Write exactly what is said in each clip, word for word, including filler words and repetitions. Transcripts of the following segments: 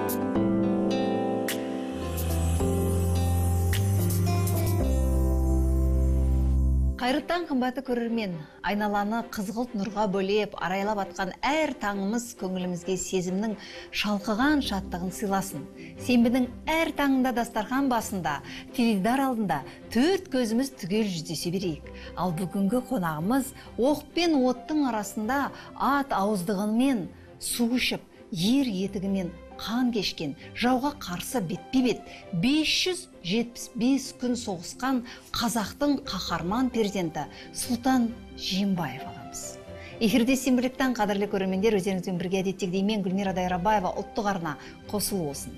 Қайрыттан қымбаты көрермен, айналаны қызғылт нұрға бөлеп, арайлап атқан әр таңымыз көңілімізге сезімнің шалқыған шаттығын сыйласын. Сенбінің әр таңында дастархан басында, теледидар алдында төрт көзіміз түгел жүздесе берейік. Ал бүгінгі қонағымыз оқ пен оттың арасында ат ауыздығымен су ішіп, ер етігімен қан кешкен, жауға қарсы бетпе-бет бес жүз жетпіс бес күн соғысқан қазақтың қаһарман перзенті Сұлтан Жиенбаев ағамыз. Эфирде сенбіліктен қадірлі көрермендер, өздеріңізбен бірге әдеттегідей мен Гүлмира Дайрабаева ұлттық арна қосылу болсын.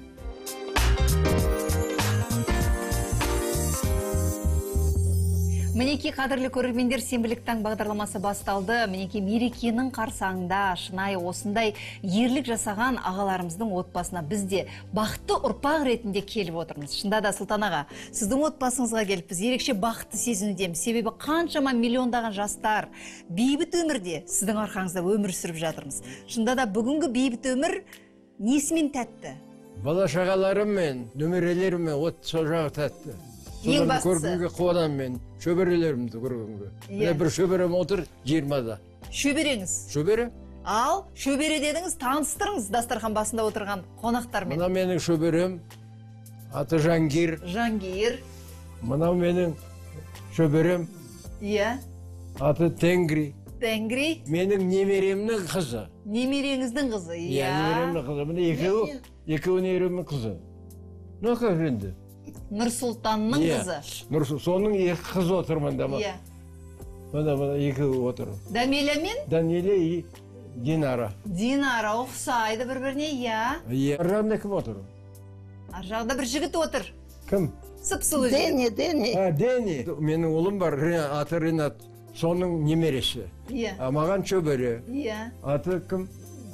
Мінеки қадірлі көрермендер, сенбіліктен бағдарламасы басталды. Мінеки мерекенің қарсаңында шынайы осындай ерлік жасаған ағаларымыздың отбасына бізде бақытты ұрпақ ретінде келіп отырмыз. Шында да Сұлтан аға, сіздің отбасыңызға келіп біз ерекше бақытты сезінудеміз. Себебі қаншама миллиондаған жастар бейбіт өмірде сіздің арқаңызда өмір сүріп жатырмыз. Шында да бүгінгі бейбіт өмір несімен тәтті? Бала шағаларым мен, немерелерім мен от сол жағы тәтті. Ең бастысы. Көргенге қуанам мен, шөберелерімді көргенге. Міне бір шөберем отыр жиырмада. Шөбереңіз? Шөбере? Ал, шөбере дедіңіз, таныстырыңыз дастархан басында отырған қонақтармен. Мына менің шөберем, аты Жангир. Жангир. Мына менің шөберем, Иә. аты Тенгри. Тенгри. Менің немеремнің қызы. Немереңіздің қызы, иә. Иә, немеремнің қызы. Міне екеуі, екеуі немеремнің қызы. Нұқа енді? Нұрсұлтанның қызы. Нұрсұлтан, соның екі қызы отыр мында. Иә. Мына мына екеуі отыр. Дәмеле мен? Даниэля и Динара. Динара ұқсайды бір-біріне, иә. Иә. Ар жағында кім отыр? Ар жағында бір жігіт отыр. Кім? Сып-сылы жігіт. Дени, Дени. А, Дени. Менің ұлым бар, аты Ринат. Соның немересі. Иә. А маған шөбере. Иә. Аты кім?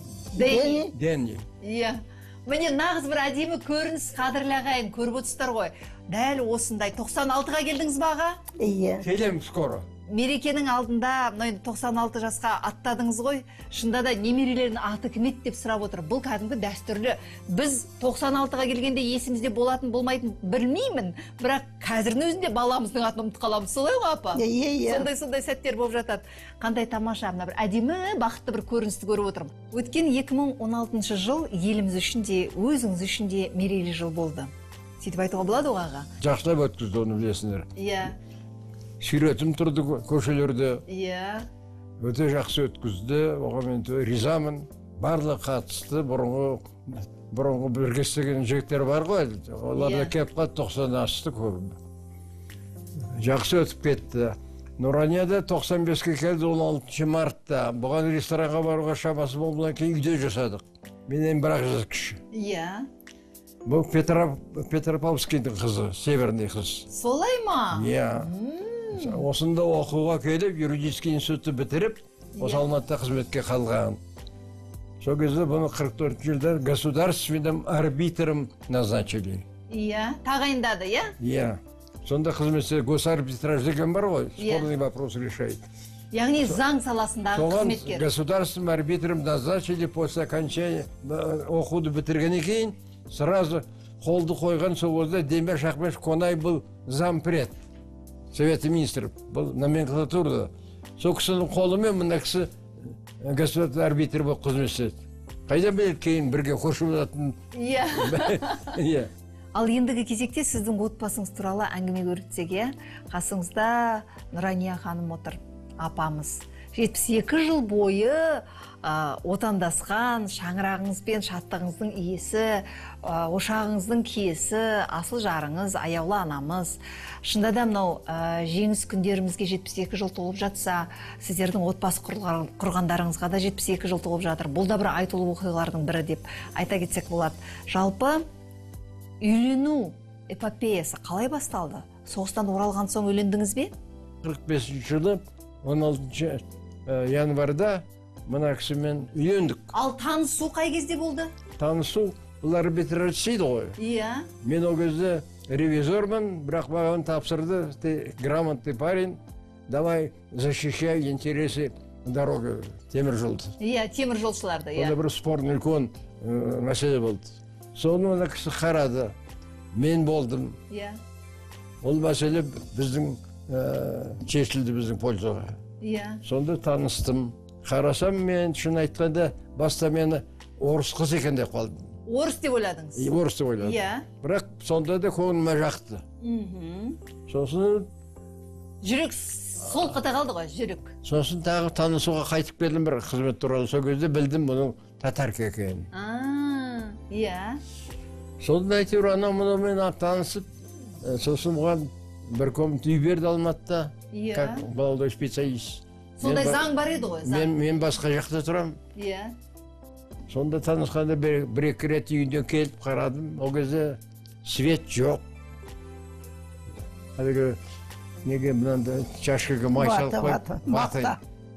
Дени. Дени. Иә. Міне нағыз бір әдемі көрініс, қадірлі ағайын, көріп отырсыздар ғой. Дәл осындай тоқсан алтыға келдіңіз ба аға? Иә. Келем скоро. Мерекенің алдында тоқсан алты жасқа аттадыңыз ғой. Шында да немерелердің аты кім еді деп сұрап отыр. Бұл кәдімгі дәстүрлі. Біз тоқсан алтыға келгенде есімізде болатын болмайтын білмеймін, бірақ қазірдің өзінде баламыздың атын ұмытып қаламыз. Солай ғой апа? Иә, иә. Сондай-сондай сәттер болып жатады. Қандай тамаша, мына бір әдемі, бақытты бір көріністі көріп отырмын. Өткен екі мың он алтыншы жыл еліміз үшін де, өзіңіз үшін де мерейлі жыл болды. Сөйтіп айтуға болады ғой аға? Жақсылап өткізді, оны білесіңдер. Иә. Сүйретім тұрды көшелерде. Иә. Өте жақсы өткізді, оған мен ризамын. Барлық қатысты, бұрынғы бұрынғы бірге істеген жігіттер бар ғой, олар да келіп қалды, тоқсан асты көбі. Жақсы өтіп кетті. Нұранияда тоқсан беске келді, он алтыншы мартта. Бұған ресторанға баруға шамасы болмаған кейін үйде жасадық. Менен бірақ жас кіші. Иә. Бұл Петропавловскийдің қызы, северный қыз. Солай ма? Иә. Осында оқуға келіп, юридический институтты бітіріп, осы Алматыда қызметке қалған. Сол кезде бұны қырық төртінші жылда государственным арбитром назначили. Иә, тағайындады, иә? Иә. Сонда қызметте госарбитраж деген бар ғой, спорный вопрос решает. Яғни заң саласындағы қызметкер. Соған государственным арбитром назначили после окончания оқуды бітіргеннен кейін, сразу қолды қойған сол кезде Демир Шахмеш Конай был зампред Совета министров, был номенклатурада. Сол кісінің қолымен мына кісі государственный арбитр болып қызмет істеді. Қайда біледі кейін бірге қошу болатын. Иә. Иә. Ал ендігі кезекте сіздің отбасыңыз туралы әңгіме көрсетсек, иә? Қасыңызда Нұрания ханым отыр, апамыз. жетпіс екі жыл бойы отандасқан, шаңырағыңызбен шаттығыңыздың иесі, ошағыңыздың киесі, асыл жарыңыз, аяулы анамыз. Шында да мынау жеңіс күндерімізге жетпіс екі жыл толып жатса, сіздердің отбасы құрғандарыңызға да жетпіс екі жыл толып жатыр. Бұл да бір айтулы оқиғалардың бірі деп айта кетсек болады. Жалпы үйлену эпопеясы қалай басталды? Соғыстан оралған соң үйлендіңіз бе? қырық бесінші жылы он алтыншы январда мына кісімен үйлендік. Ал танысу қай кезде болды? Танысу, бұл арбитраж дейді ғой. Иә. Мен ол кезде ревизормын, бірақ маған тапсырды, ты грамотный парень, давай защищай интересы дороги, темір жолды. Иә, темір жолшыларды, иә. Онда бір спорный үлкен мәселе болды. соны ана кісі қарады, мен болдым. Иә. Ол мәселе біздің шешілді біздің пользаға. Иә. Сонда таныстым. Қарасам, мен шын айтқанда баста мені орыс қыз екен деп қалдым. Орыс деп ойладыңыз? Орыс деп ойладым. Иә. Бірақ сонда да көңіліме жақты. Сосын жүрек сол қата қалды ғой, жүрек. Сосын тағы танысуға қайтып келдім бір қызмет туралы. Сол кезде білдім бұның татарка екенін. А, иә. Сонда әйтеуір анау мынаумен танысып, сосын бұған бір комнат үй берді Алматыда. Иә. Как молодой специалист. Сондай заң бар еді ғой, заң. Мен мен басқа жақта тұрам. Иә. Сонда танысқанда бір-екі рет үйіне келіп қарадым. Ол кезде свет жоқ. Әлгі неге мынандай чашкаға май салып қойып, мақта.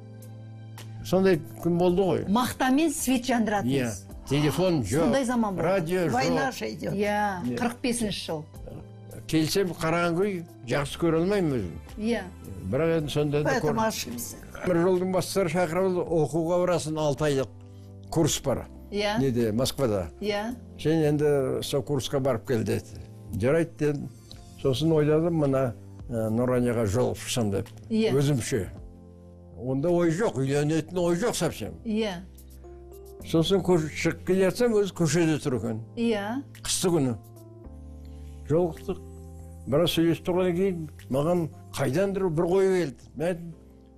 Сондай күн болды ғой. Мақтамен свет жандыратыңыз. Иә. Телефон жоқ. Сондай заман болды. Радио жоқ. Война же идет. Иә, қырық бесінші жыл. Келсем қараған үй жақсы көре алмаймын өзім. Иә. Бірақ енді сонда да Поэтому ошибся. бір жылдың бастары шақырып оқуға барасың, алты айлық курс бар. Иә. Неде, Москвада. Иә. Сен енді сол курсқа барып кел деді. Жарайды дедім. Сосын ойладым, мына Нұраняға жол шықсам деп. Иә. Өзімше. Онда ой жоқ, үйленетін ой жоқ совсем. Иә. Сосын шығып келе жатсам, өзі көшеде тұр екен. Иә. Қысты күні. Жолықтық. Біраз сөйлесіп тұрғаннан кейін маған қайдандыр бір ой келді. Мен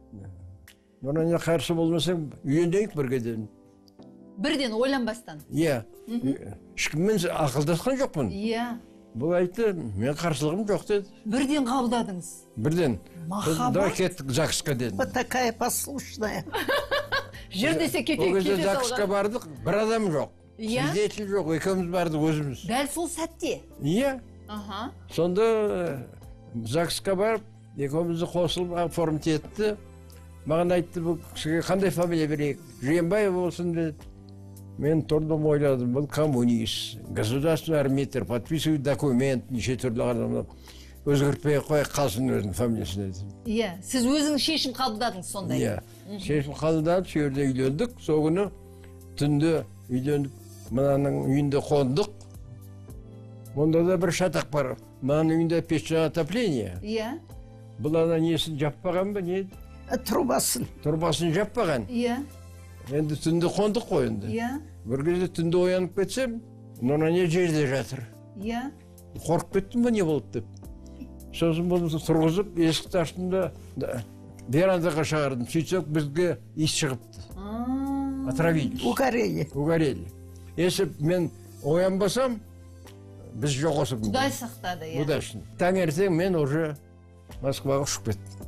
Нұраня қарсы болмасаң, үйленейік бірге дедім. Бірден ойланбастан. Иә. Ешкіммен ақылдасқан жоқпын. Иә. Бұл айтты, мен қарсылығым жоқ деді. Бірден қабылдадыңыз. Бірден. Махаббат. Давай кеттік ЗАГСқа дедім. Вот такая послушная. Жүр десе кете Ол кезде кете ЗАГСқа салған. бардық, бір адам жоқ. Иә. Свидетель жоқ, екеуміз бардық өзіміз. Дәл сол сәтте. Иә. Аха. Сонда ЗАГСқа барып, екеумізді қосылып оформить етті. Маған айтты, бұл кісіге қандай фамилия берейік? Жиенбаев болсын деді. Мен тұрдым ойладым, бұл коммунист. Государственный арбитр, подписывает документ, неше түрлі адамдар. Өзгертпей қой қалсын өзінің фамилиясын деді. Иә, сіз өзіңіз шешім қабылдадыңыз сондай. Иә. Шешім қабылдадық, сол жерде үйлендік. Сол күні түнде үйлендік, мынаның үйінде қондық. Онда да бір шатақ бар. Мынаның үйінде печное отопление. Иә. Бұл ана несін жаппаған ба, не? Трубасын. Тұрбасын жаппаған. Иә. Енді түнде қондық қой енді. Иә. Бір кезде түнде оянып кетсем, Нұрания жерде жатыр. Иә. Қорқып кеттім ба, не болды деп. Сосын бұны тұрғызып, есікті аштым да верандаға шығардым. Сөйтсек бізге иіс шығыпты. Отравились. Угорели. Угорели. Если мен оянбасам, біз жоқ осы күнде. Құдай сақтады, иә. Удачно. Таңертең мен уже Москваға ұшып кеттім.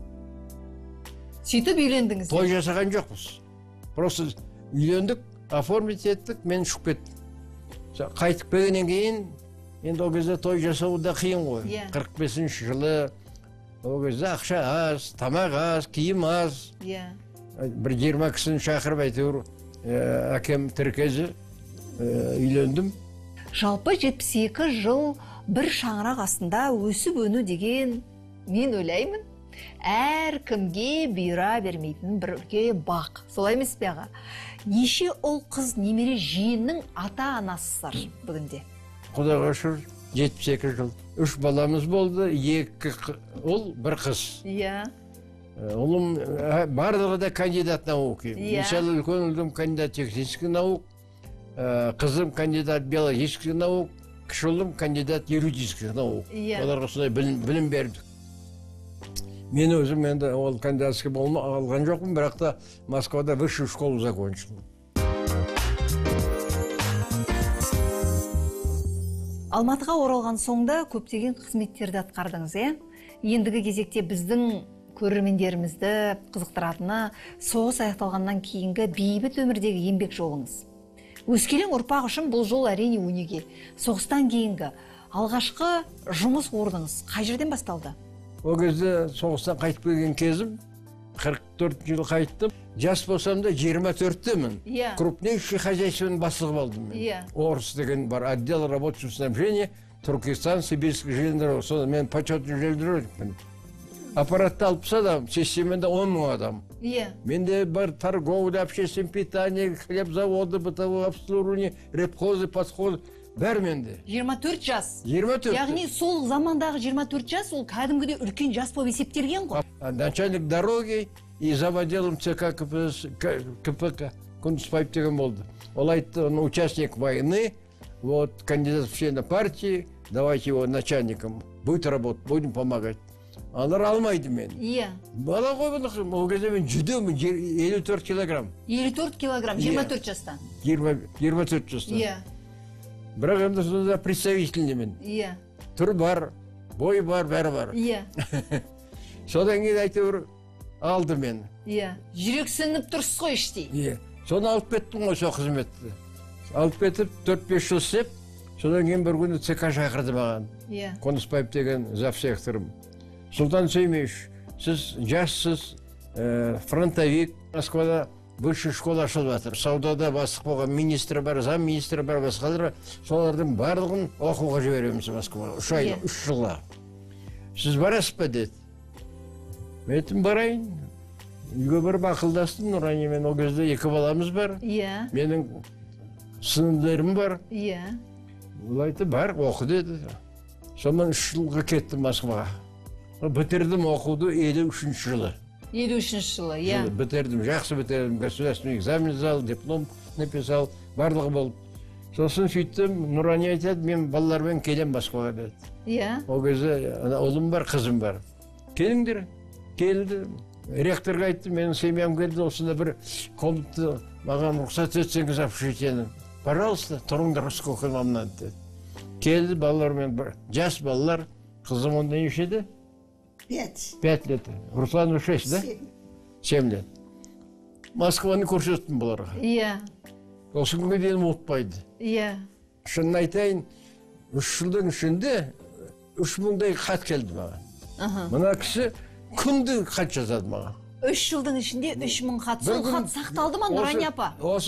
Сөйтіп үйлендіңіз. Той жасаған жоқпыз. Просто үйлендік, оформить еттік, мен ұшып кеттім. Қайтып келгеннен кейін, енді ол кезде той жасау да қиын ғой. Иә. қырық бесінші жылы, ол кезде ақша аз, тамақ аз, киім аз. Иә. Бір жиырма кісіні шақырып әйтеуір әкем тіркезі үйлендім. Жалпы жетпіс екі жыл бір шаңырақ астында өсіп өну деген, мен ойлаймын, әр кімге бұйыра бермейтін бірге бақ. Солай емес пе аға? Неше ұл қыз немере жиеннің ата-анасыздар бүгінде? Құдайға шүр, жетпіс екі жыл. Үш баламыз болды, екі ұл, бір қыз. Иә. Ұлым барлығы да кандидат наук. Иә. Мысалы, үлкен ұлым кандидат технический наук, қызым кандидат биологический наук, кіші ұлым кандидат юридический наук. Иә. Оларға сондай білім бердік. Мен өзім енді ол кандидатский болма алған жоқпын, бірақ та Москвада высшую школу закончил. Алматыға оралған соңда көптеген қызметтерді атқардыңыз, е? Ендігі кезекте біздің көрермендерімізді қызықтыратыны соғыс аяқталғаннан кейінгі бейбіт өмірдегі еңбек жолыңыз. Өскелең ұрпақ үшін бұл жол әрине өнеге. Соғыстан кейінгі алғашқы жұмыс орныңыз қай жерден басталды? Ол кезде соғыстан қайтып келген кезім, қырық төрт жыл қайттым. Жас болсам да жиырма төрттемін. Иә. Крупнейший хозяйственный бастығы болдым мен. Иә. Орыс деген бар, отдел рабочего снабжения, Туркестан, Сибирский железнодорог. Соны мен почетный железнодорожникпін. Аппаратты алып садам, системада он мың адам. Иә. Менде бар торговля, общественное питание, хлеб заводы, бытовое обслуживание, репхозы, подхозы. бәрі менде. жиырма төрт жас. жиырма төрт. Яғни сол замандағы жиырма төрт жас ол кәдімгідей үлкен жас болып есептелген ғой. Начальник дороги и заводелом ЦК КПК Кунцпайп деген болды. Ол айтты, он участник войны, вот кандидат в члены партии, давайте его начальником, будет работать, будем помогать. Алар алмайды мен. Иә. Бала ғой бұл, ол кезде мен жүдемін, елу төрт килограмм. елу төрт килограмм, жиырма төрт жастан. жиырма төрт жастан. Иә. Бірақ енді сонда представительнемен. Иә. Түр бар, бой бар, бәрі бар. Иә. Содан кейін әйтеуір алды мен. Иә. Жүрексініп тұрсыз ғой іштей. Иә. Соны алып кеттім ғой сол қызметті. Алып кетіп төрт бес жыл істеп, содан кейін бір күні ЦК шақырды маған. Иә. Конуспайып деген завсекторым. Султан Сеймеш, сіз жассыз, фронтовик, Москвада высшая школа ашылып жатыр. Саудада бастық болған министр бар, зам министр бар, басқалар, солардың барлығын оқуға жібереміз Москваға. Үш ай, үш жылға. Сіз барасыз ба деді. Мен айттым, барайын. Үйге барып ақылдастым, Нұраниямен ол кезде екі баламыз бар. Иә. Менің сынымдарым бар. Иә. Ол айтты, бар, оқы деді. Сонымен үш жылға кеттім Москваға. Бітірдім оқуды елу үшінші жылы. елу үшінші жылы, иә. Бітірдім, жақсы бітірдім, государственный экзамен сдал, диплом написал, барлығы болып. Сосын сөйттім, Нұрания айтады, мен балалармен келем Москваға деді. Иә. Ол кезде ұлым бар, қызым бар. Келіңдер, келді. Ректорға айтты, менің семьям келді, осында бір комнатты маған рұқсат етсеңіз общежитиені. Пожалуйста, тұрыңдар, сколько вам надо деді. Келді балалармен, жас балалар, қызым онда нешеде? Пять. Пять лет. Руслану шесть, да? Семь. Семь лет. Москваны көрсеттім бұларға. Иә. Осы күнге дейін ұмытпайды. Иә. Шынын айтайын, үш жылдың ішінде үш мыңдай хат келді маған. Мына кісі күнде хат жазады маған. Үш жылдың ішінде үш мың хат. Сол хат сақталды ма, Нұрания апа? Осы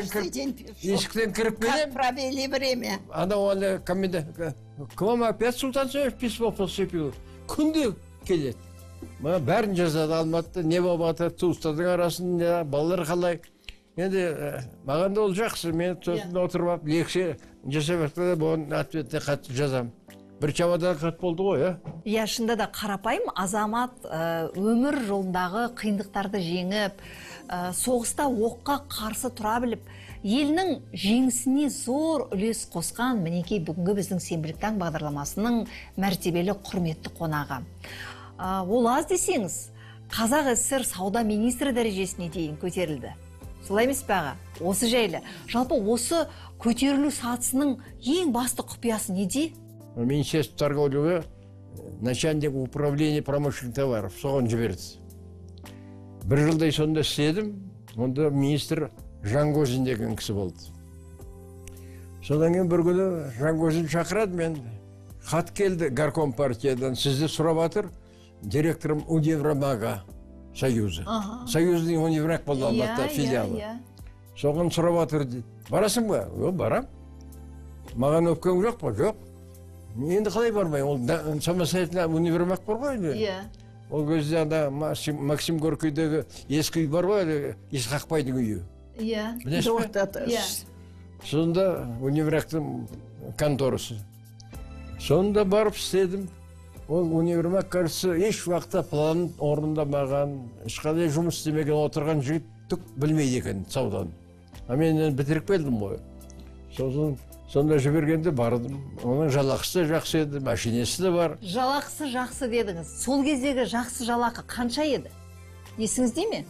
есіктен кіріп келем. Как провели время. Ана оны комендант, к вам опять Султан Сеймеш письмо поступило. Күнде келеді. Мына бәрін жазады, Алматыда не болып жатыр, туыстардың арасында, балалар қалай. Енді маған да ол жақсы, мен сосын отырып алып, лекция жасап жатқанда бұның ответте хат жазамын. Бір чемодан хат болды ғой, а? Иә, шында да қарапайым азамат өмір жолындағы қиындықтарды жеңіп, соғыста оққа қарсы тұра біліп, елінің жеңісіне зор үлес қосқан мінекей бүгінгі біздің Сенбілік таң бағдарламасының мәртебелі құрметті қонағы. Ол аз десеңіз, Қазақ СССР сауда министрі дәрежесіне дейін көтерілді. Солай емес пе аға? Осы жайлы. Жалпы осы көтерілу сатысының ең басты құпиясы неде? Министерство торговли, начальник управления промышленных товаров, соған жіберді. Бір жылдай сонда істедім, онда министр Жаңғозин деген кісі болды. Содан кейін бір күні Жаңғозин шақырады, мен хат келді горком партиядан, сізді сұрап жатыр, директорым Универмага Союзы. Союзный универмаг болды Алматыда филиалы. Соған сұрап жатыр дейді. Барасың ба? О, барам. Маған өпкен жоқ па? Жоқ. Енді қалай бармай? Ол самостоятельно универмаг бар ғой? Иә. Ол кезде анда Максим Горкийдегі ескі үй бар ғой, Исқақбайдың үйі. Иә. Білесіз бе? Иә. Сонда универмагтың конторасы. Сонда барып істедім. Ол универмаг, кажется, еш уақытта планын орындамаған, ешқандай жұмыс істемеген отырған жігіт түк білмейді екен саудан. А мен бітіріп келдім ғой. Сосын сонда жібергенде бардым. Оның жалақысы жақсы еді, машинесі де бар. Жалақысы жақсы дедіңіз. Сол кездегі жақсы жалақы қанша еді? Есіңізде ме?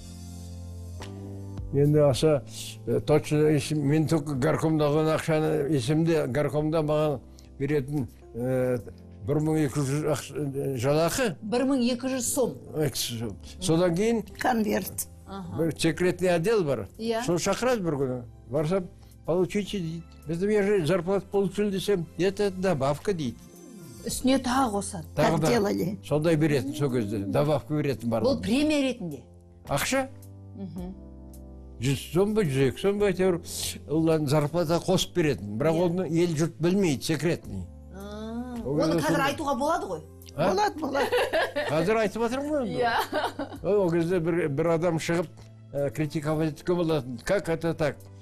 Енді аса точно мен түк горкомдағы ақшаны есімде, горкомда маған беретін бір мың екі жүз жалақы. бір мың екі жүз сом. Содан кейін конверт. Бір секретный отдел бар. Сол шақырады бір күні. Барсам, получите дейді. Біздің я зарплату получил десем, это добавка дейді. Үстіне тағы қосады. Так делали. Сондай беретін сол кезде. Добавка беретін бар. Бұл премия ретінде. Ақша? жүз сом ба, жүз екі сом ба, әйтеуір олардың зарплата қосып беретін. Бірақ оны ел жұрт білмейді, секретный. Оны қазір айтуға болады ғой? Болады, болады. Қазір айтып жатырмын ғой. Иә. Ол кезде бір адам шығып критиковать еткен болатын. Как это так?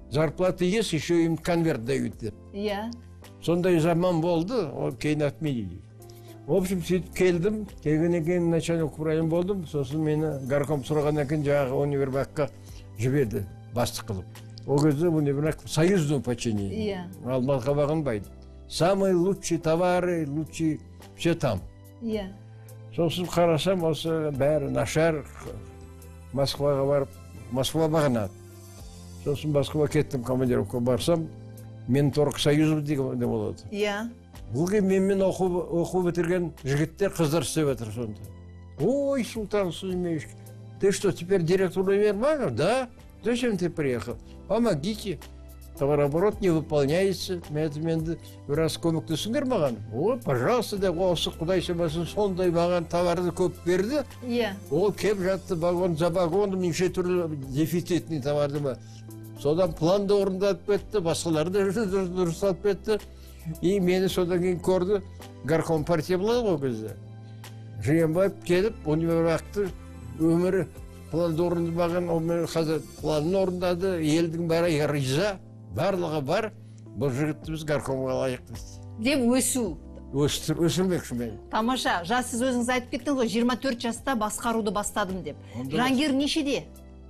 зарплаты есть, еще им конверт дают деп. Иә. Сондай заман болды, ол кейін отменили. В общем, сөйтіп келдім, келгеннен кейін начальник управления болдым, сосын мені горком сұрағаннан кейін жаңағы универбакқа жіберді, бастық қылып. Ол кезде универбак союзного подчинения. Иә. Алматыға бағынбайды. Самые лучшие товары, лучшие все там. Иә. Сосын қарасам, осы бәрі нашар, Москваға барып, Москва бағынады. Сосын Москваға кеттім, командировка барсам, мен торг союзы деген болады. Иә. Бұл кейін менімен оқу бітірген жігіттер қыздар істеп жатыр сонда. Ой, Султан Сулейманович, ты что, теперь директор универмага? Да. Зачем ты приехал? Помогите. Товарооборот не выполняется. Мен раз көмектесіңдер маған. Ой, пожалуйста, да осы құдай сенбесін сондай маған товарды көп берді. Иә. Ол кеп жатты вагон за вагоном, неше түрлі дефицитный товарды ма. Содан планды орындатып кетті, басқаларды дұрыстатып кетті. И мені содан кейін көрді, горком партия болады ғой кезде. Жиенбаев келіп, универбакты өмірі планды орындамаған, қазір планын орындады, елдің бәрі риза, барлығы бар. Бұл жігітті біз горкомға лайық Деп өсу. Өстір, өсірмекші мен. Тамаша, жас сіз өзіңіз айтып кеттіңіз ғой, жиырма төрт жаста басқаруды бастадым деп. Жангер нешеде?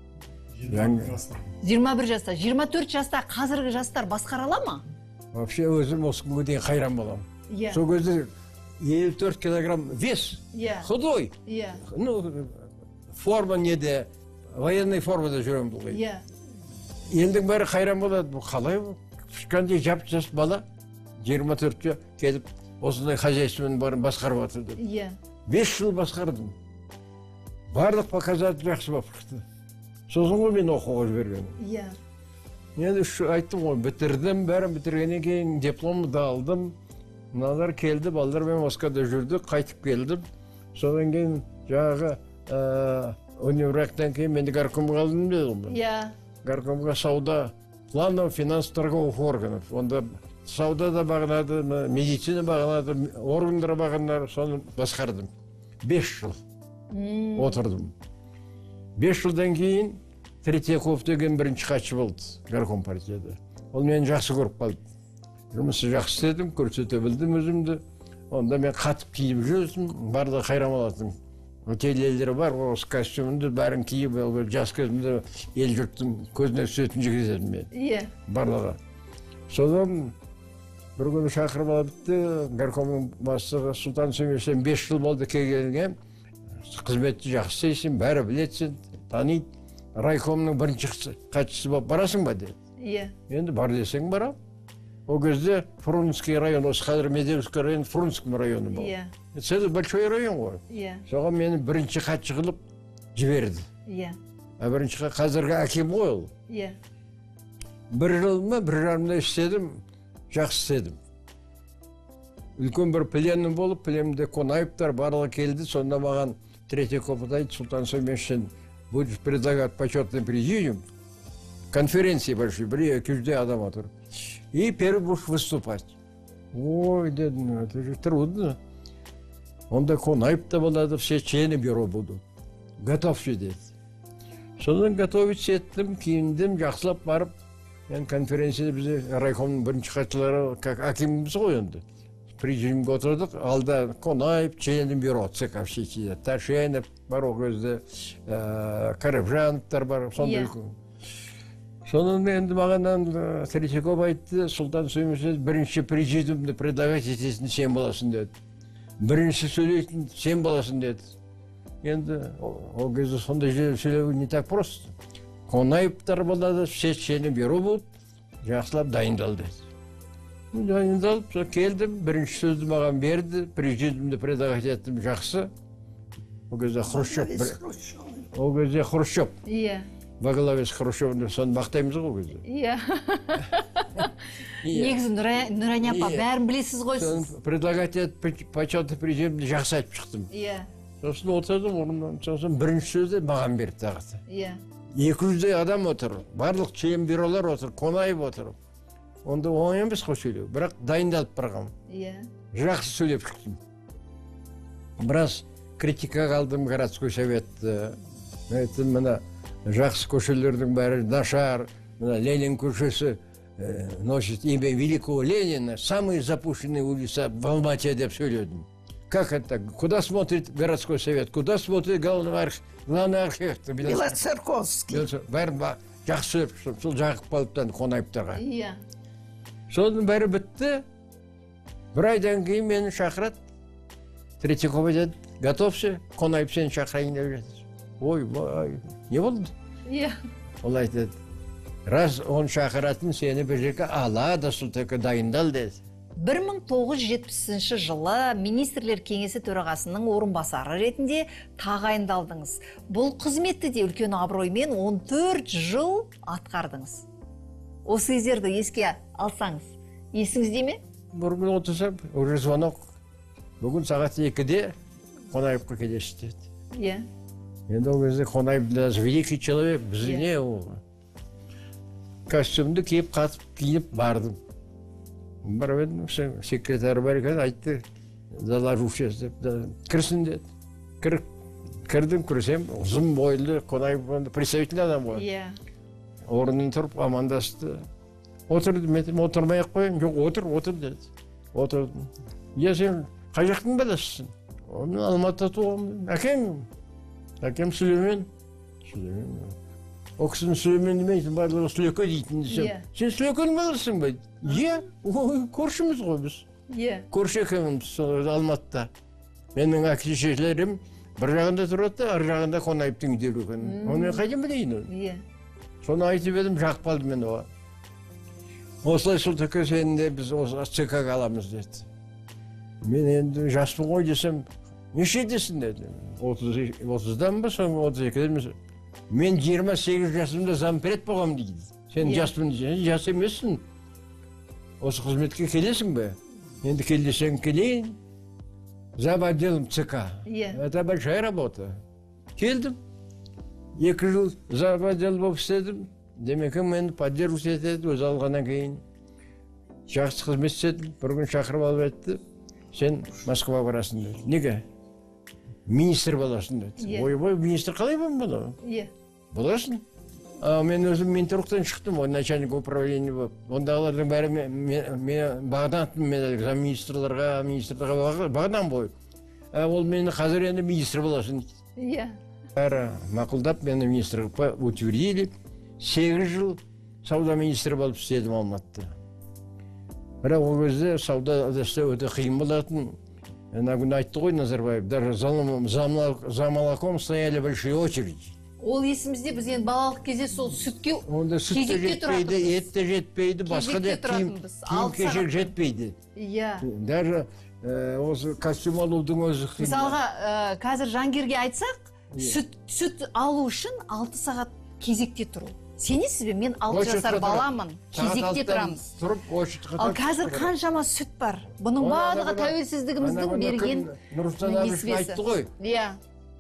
жиырма бір жаста. жиырма төрт жаста қазіргі жастар басқара ала ма? Вообще өзім осы күнге дейін қайран боламын. Иә. Сол кезде елу төрт килограмм вес, Иә. худой. Иә. Ну, форма неде, военный формада жүремін бұл. Иә. Елдің бәрі қайран болады, бұл қалай бұл? Кішкентай жап-жас бала, жиырма төртке келіп, осындай хозяйствоның барын басқарып жатыр деп. Иә. бес жыл басқардым. Барлық показатель жақсы болып шықты. Сосын ғой мен оқуға жібергенмін. Иә. Енді айттым ғой, бітірдім, бәрін бітіргеннен кейін дипломды алдым. Мыналар келді, балдар мен Москвада жүрдік, қайтып келдім. Содан кейін жаңағы универбактан кейін менде горкомға алдым дедім. Иә. Горкомға сауда, планов, финанс, торговых органов. Онда сауда да бағынады, медицина бағынады, органдар бағынады, соны басқардым. бес жыл отырдым. бес жылдан кейін Третьяков деген бірінші хатшы болды горком партияда. Ол мені жақсы көріп қалды. Жұмысты жақсы істедім, көрсете білдім өзімді. Онда мен қатып киіп жүрсім, барлығы қайран болатын. Отелелері бар, осы костюмімді бәрін киіп, жас кезімде ел жұрттың көзіне түсетін жігіт едім мен. Иә. Барлығы. Содан бір күні шақырып алыпты, горкомның бастығы Султан Сулейманович, бес жыл болды келгенге, қызметті жақсы істейсің, бәрі білетсің, таниды. Райкомның бірінші хатшысы болып барасың ба деді. Иә. Енді бар десең барам. Ол кезде Фрунзенский район, осы қазір Медеевский район, Фрунзенский районы болды. Иә. Это большой район ғой. Иә. Соған мені бірінші хатшы қылып жіберді. Иә. А бірінші қазіргі әкем ғой ол. Иә. Бір жыл ма, бір жарымда істедім, жақсы істедім. Үлкен бір пленум болып, пленумде Қонаевтар барлығы келді, сонда маған Третьяков айтты, Султан Сулейманович, будешь предлагать почетный президиум, конференции большой, бір-екі жүздей адам отыр. И первый будешь выступать. Ой, дедім, это же трудно. Онда Қонаев та болады, все члены бюро будут. Готовься деді. Содан готовить еттім, киіндім, жақсылап барып, мен конференцияда бізде райкомның бірінші хатшылары, как акиміміз ғой енді. Президиумға отырдық, алда Қонаев, члены бюро, ЦК все сидят, Ташенов бар ол кезде, Карыбжановтар бар, сондай үлкен. Содан енді мағаннан Третьяков айтты, Султан Сулейманович бірінші президиумды предлагать етесін сен боласың деді. Бірінші сөйлейтін сен боласың деді. Енді ол кезде сондай сөйлеу не так просто. Қонаевтар болады, все члены бюро будут, жақсылап дайындалды. Дайындалып, келдім, бірінші сөзді маған берді, президиумды предлагать еттім жақсы. Ол кезде Хрущев. Ол кезде Хрущев. Иә. Во главе с Хрущевым, соны мақтаймыз ғой ол кезде. Иә. Негізі Нұрания апа, бәрін білесіз ғой сіз. Предлагать еттіп, почетный президиумды жақсы айтып шықтым. Иә. Сосын отырдым, орнымнан, сосын бірінші сөзді маған берді тағысы. Иә. екі жүздей адам отыр, барлық член бюролар отыр, Қонаев отыр. Онда оңай емес қой сөйлеу, бірақ дайындалып барғам. Иә. Жақсы сөйлеп шықтым. Біраз критика қалдым городской советті. Айттым, мына жақсы көшелердің бәрі нашар, мына Ленин көшесі, носит имя великого Ленина, самые запущенные улицы в Алмате деп сөйледім. Как это? Куда смотрит городской совет? Куда смотрит главный арх... главный архитектор? Белоцерковский. Бәрін жақсы сөйлеп, сол жағып қалыптан қонайыптарға. Иә. Соның бәрі бітті. Бір айдан кейін мені шақырады. Третьякова деді, готовься, қонайып сені шақырайын деп жатыр. Ой, ой, не болды? Иә. Ол айтады, раз он шақыратын сені бір жерге алады, Сұлтеке дайындал деді. бір мың тоғыз жүз жетпісінші жылы министрлер кеңесі төрағасының орынбасары ретінде тағайындалдыңыз. Бұл қызметті де үлкен абыроймен он төрт жыл атқардыңыз. Осы кездерді еске алсаңыз, есіңізде ме? Бұрын отырсам, уже звонок. Бүгін сағат екіде Қонаевқа келесіз деді. Иә. Енді ол кезде Қонаев даже великий человек, бізіне ол. Костюмді киіп, қатып, киіп бардым. Барып едім, секретары бар екен, айтты, доложушись деп, кірсін деді. Кірдім, кірсем, ұзын бойлы, Қонаев представитель адам ғой. Иә. Орнын тұрып, амандасты. Отырдым, мен отырмай-ақ қойын, жоқ, отыр, отыр деді. Отырдым. Е, сен қай жақтың баласысың? Мен Алматыда туғанмын. Әкең? Әкем Сүлеймен. Сүлеймен. О кісінің Сүлеймен демейтін, барлығы Сүлеке дейтін десем. Сен Сүлекенің баласысың ба? Е, көршіміз ғой біз. Е. Көрші екеніміз Алматыда. Менің әке-шешелерім бір жағында тұрады, ар жағында Қонаевтың үйдері екен. Оны қайдан білейін? Е. Соны айтып едім, жақып қалды мен оған. Осылай Сұлтеке сені біз ЦК-ға аламыз деді. Мен енді жаспын ғой десем, неше десін деді. отыздан ба, соң отыз екіден. Мен жиырма сегіз жасымда зампред болғам дейді. Сен жаспын десең, жас емессің. Осы қызметке келесің бе? Енді келдесең келейін. Зам отделом ЦК. Это большая работа. Келдім. Екі жыл зам отдел болып істедім. Демекім мені поддерживать етеді, өз алғаннан кейін. Жақсы қызмет істедім, бір күн шақырып алып етті. Сен Москва барасың деді. Неге? Министр боласың деді. Ой-бой, министр қалай болм бұны? Е. Боласың. Мен өзім Минтруктан шықтым, начальник управления болып. Ондағылардың бәрі мен бағдан аттым, мен замминистрларға, министрларға бағдан бой. Ол мені қазір енді министр боласың деді. Е. Бәрі мақұлдап, мені министрлікқа утвердили. сегіз жыл сауда министрі болып істедім Алматыда. Бірақ ол кезде сауда өте қиын болатын. Ана күні айтты ғой Назарбаев, даже за молоком стояли большие очереди. Ол есімізде біз енді балалық кезде сол сүтке кезекте жетпейді, ет те жетпейді, басқа да киім-кешек жетпейді. Иә. Даже осы костюм алудың өзі қиын. Мысалға, қазір Жангерге айтсақ, сүт алу үшін алты сағат кезекте тұру. Сенесіз бе, мен алты жасар баламын, кезекте тұрамыз. Ал қазір қаншама сүт бар. Бұның барлығы тәуелсіздігіміздің берген несібесі. Айтты ғой. Иә.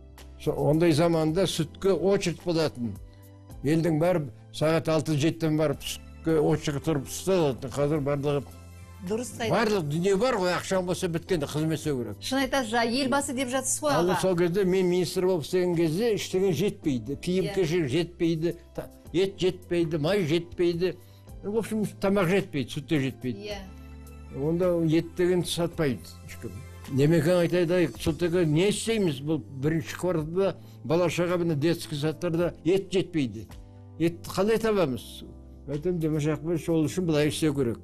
Ондай заманда сүтке очередь болатын. Елдің бәрі сағат алты жетіден барып сүтке очередь тұрып ұсталатын. Қазір барлығы дұрыс айтасыз. Барлық дүние бар ғой, ақшам болса біткенде қызмет істеу керек. Шын айтасыз, елбасы деп жатсыз ғой аға. аға. Сол кезде мен министр болып істеген кезде ештеңе жетпейді. Киім-кешек жетпейді, ет жетпейді, май жетпейді. В общем, тамақ жетпейді, сүт те жетпейді. Онда ет деген сатпайды. Демекен айтайды, Сұлтеке, не істейміз? Бұл бірінші кварталда бала-шаға міне детский саттарда ет жетпейді. Етті қалай табамыз? Айтам, демешақ бай, сол үшін былай істеу керек.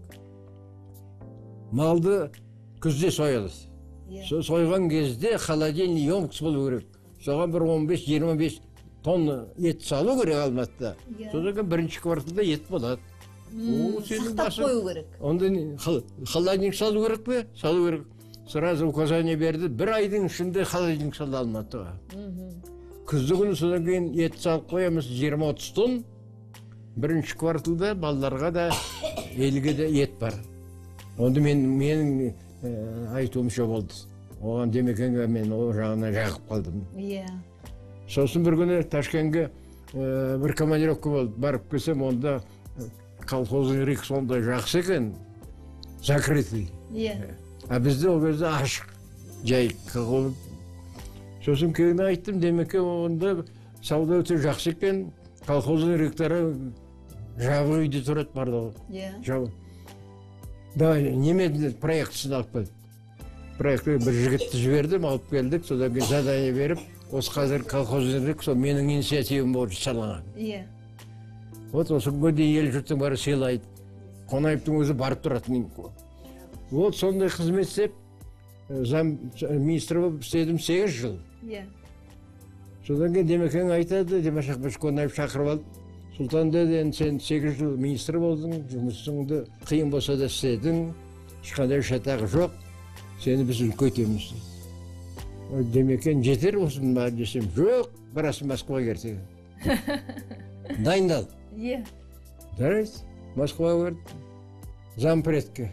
Малды күзде сояды. Сойған кезде холодильный емкіс болу керек. Соған бір он бес жиырма бес тонна ет салу керек Алматыда. Содан бірінші кварталда ет болады. Сақтап қою керек. Онда холодильник салу керек пе? Салу керек. Сразу указание берді. Бір айдың ішінде холодильник салды Алматыға. Күзді күні содан кейін ет салып қоямыз жиырма отыз тонн. Бірінші кварталда балаларға да елге де ет бар. Онда менің айтуымша болды. Оған Демекенге мен о жағына жағып қалдым. Сосын бір күні Ташкентке бір командировка болды. Барып келсем, онда колхоздың рик сондай жақсы екен, закрытый. А бізде ол кезде ашық, жай қылып. Сосын кейін айттым, Демеке онда сауда өте жақсы екен, колхоздың риктары жабық үйде тұрады барлығы. Иә. Жабық. Давай, немедленно проектісін алып кел. Проектті бір жігітті жібердім, алып келдік, содан кейін задание беріп, осы қазір колхоздық, сол менің инициативім болып салынған. Иә. Вот осы күнге дейін ел жұрттың бәрі сыйлайды. Қонаевтың өзі барып тұратын. Вот сондай қызмет істеп, зам министр болып істедім сегіз жыл. Иә. Содан кейін Демекең айтады, Димаш Ахметович Қонаев шақырып алып, Сұлтан деді, сен сегіз жыл министр болдың, жұмысыңды қиын болса да істедің, ешқандай шатағы жоқ, сені біз үлкейтеміз. Демекең жетер осыны ма десем, жоқ, барасың Москваға ертең. Дайындал. Иә. Жарайсыз, Москваға берді, зампредке.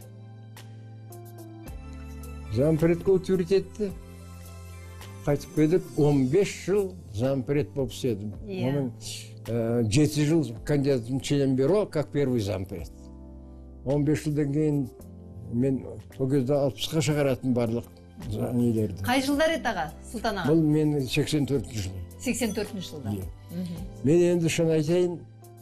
Зампредке autoritetті. Қайтып келдік, он бес жыл зампред болып істедім. Оның жеті жыл кандидатым член бюро, как первый зампред. он бес жылдан кейін мен ол кезде алпысқа шығаратын барлық нелерді. Қай жылдар еді аға, Сұлтан аға? Бұл мен сексен төртінші жыл. сексен төртінші жылда. Мен енді шын айтайын,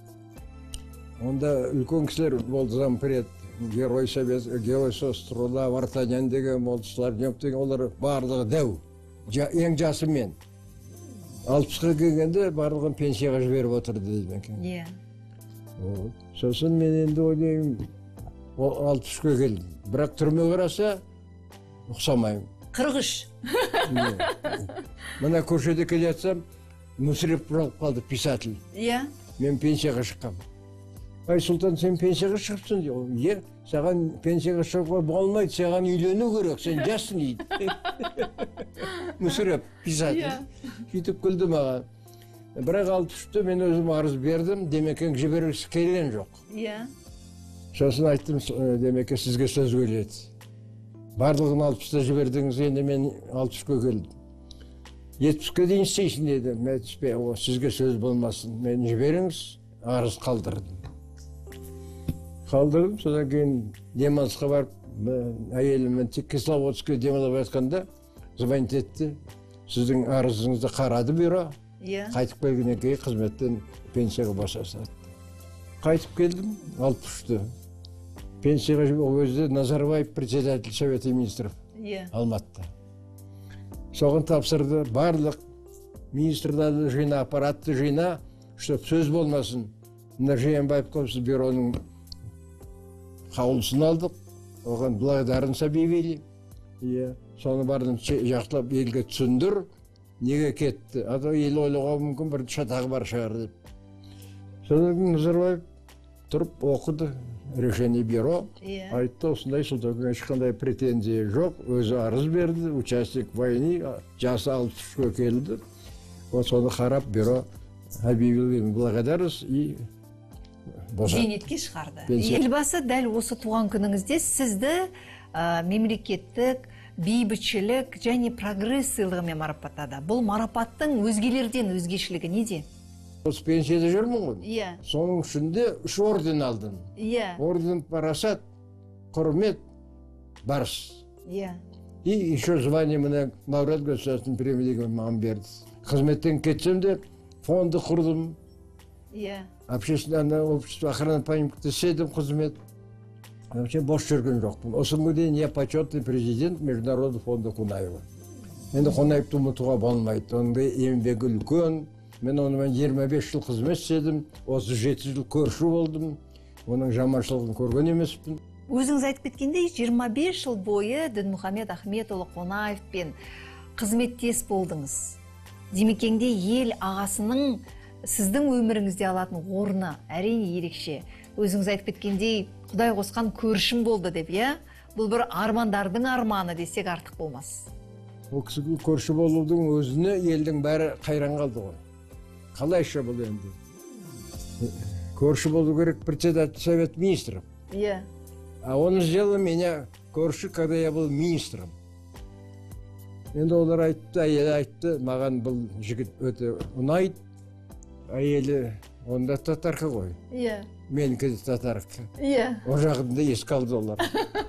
онда үлкен кісілер болды зампред, Герой Совет, Герой Сострула, Вартанян деген молдышылар, олар барлығы дәу. Ең жасы мен. алпысқа келгенде барлығын пенсияға жіберіп отырды дейді екен. Иә. Сосын мен енді ойлаймын, алпыс үшке келдім. Бірақ түрме қараса, ұқсамаймын. қырық үш. Мына көшеде келе жатсам, Мүсіреп болып қалды, писатель. Иә. Мен пенсияға шыққам. Ай, Сұлтан, сен пенсияға шығыпсың дейді. Е, саған пенсияға шығуға болмайды, саған үйлену керек, сен жассың дейді. Мүсіреп, писатель. Сөйтіп күлді маған. Бірақ алпыс үште мен өзім арыз бердім, Демекең жібергісі келген жоқ. Иә. Сосын айттым, Демеке сізге сөз келеді. Барлығын алпыста жібердіңіз, енді мен алпыс үшке келдім. жетпіске дейін істейсің деді. Мен түспей, сізге сөз болмасын, мен жіберіңіз, арыз қалдырдым. Қалдырдым, содан кейін демалысқа барып, әйеліммен Кисловодскке демалып жатқанда звонить етті. Сіздің арызыңызды қарады бюро. Қайтып келгеннен кейін қызметтен пенсияға босатады. Қайтып келдім, алпыс үште. Пенсияға ол кезде Назарбаев председатель Совета министров Алматыда. Соған тапсырды, барлық министрларды жина, аппаратты жина, чтобы сөз болмасын. Мына Жиенбаев қоғысы бюроның қаулысын алдық, оған благодарность объявили. Соны бардың жақсылап елге түсіндір, неге кетті. Ата ел ойлауға мүмкін бір шатағы бар шығар деп. Содан Назарбаев тұрып оқыды решение бюро. Айтты, осындай Сұлтанға ешқандай претензия жоқ, өзі арыз берді, участник войны, жасы алпыс үшке келді. Соны қарап бюро объявил благодарность и зейнетке шығарды. Елбасы дәл осы туған күніңізде сізді мемлекеттік, бейбітшілік және прогресс сыйлығымен марапаттады. Бұл марапаттың өзгелерден өзгешілігі неде? Осы пенсияда жүрмін ғой. Иә. Соның ішінде үш орден алдым. Иә. Орден парасат, құрмет, барыс. Иә. И еще звание мына лауреат государственной премии деген маған берді. Қызметтен кетсем де фонды құрдым. Иә. Общественное общество охраны памятника істедім қызмет. Вообще бос жүрген жоқпын. Осы күнге дейін я почетный президент Международного фонда Қонаева. Енді Қонаевты ұмытуға болмайды. Оның еңбегі үлкен. Мен онымен жиырма бес жыл қызмет істедім. Осы жеті жыл көрші болдым. Оның жаманшылығын көрген емеспін. Өзіңіз айтып кеткендей, жиырма бес жыл бойы Дінмұхамед Ахметұлы Қонаевпен қызметтес болдыңыз. Демекеңде ел ағасының сіздің өміріңізде алатын орны әрине ерекше. Өзіңіз айтып кеткендей, Құдай қосқан көршім болды деп, иә? Бұл бір армандардың арманы десек артық болмас. Ол кісі көрші болудың өзіне елдің бәрі қайран қалды ғой. Қалайша бұл енді? Көрші болу керек председатель Совет министров. Иә. А он сделал меня көрші, когда я был министром. Енді олар айтты, әйелі айтты, маған бұл жігіт өте ұнайды. Әйелі онда татарқы ғой. Иә. Менікі татарқы. Иә. О жағында еске алды олар.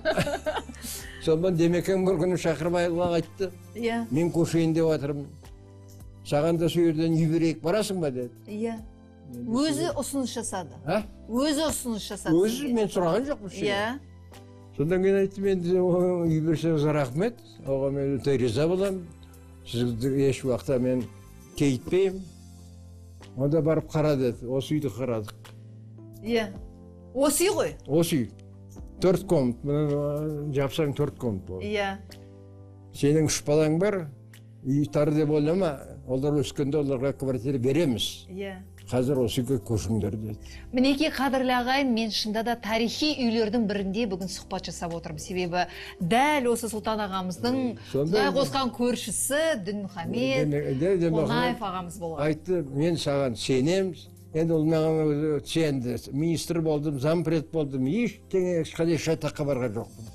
Сонымен Демекең бір күні шақырып айтты. Иә. Мен көшейін деп жатырмын. Саған да сол жерден үй берейік, барасың ба деді. Иә. өзі ұсыныс жасады. А? Өзі ұсыныс жасады. Өзі мен сұраған жоқпын. Иә. Содан кейін айттым, енді үй берсеңіз рахмет, оған мен өте риза боламын. Сізді еш уақытта мен кейітпеймін. Онда барып қара деді, осы үйді қарадық. Иә. Осы үй ғой? Осы үй. Төрт комнат, мұны жапсаң төрт комнат болды. Иә. Сенің үш балаң бар, үй тар деп ойлама, олар өскенде оларға квартира береміз. Иә. Қазір осы үйге көшіңдер деді. Мінекей қадірлі ағайын, мен шында да тарихи үйлердің бірінде бүгін сұхбат жасап отырмын. Себебі дәл осы Сұлтан ағамыздың Құдай қосқан көршісі Дінмұхамед Қонаев ағамыз болған. Айтты, мен саған сенемін. Енді ол маған сенді. Министр болдым, зампред болдым. Ештеңе ешқандай шатаққа барған жоқпын.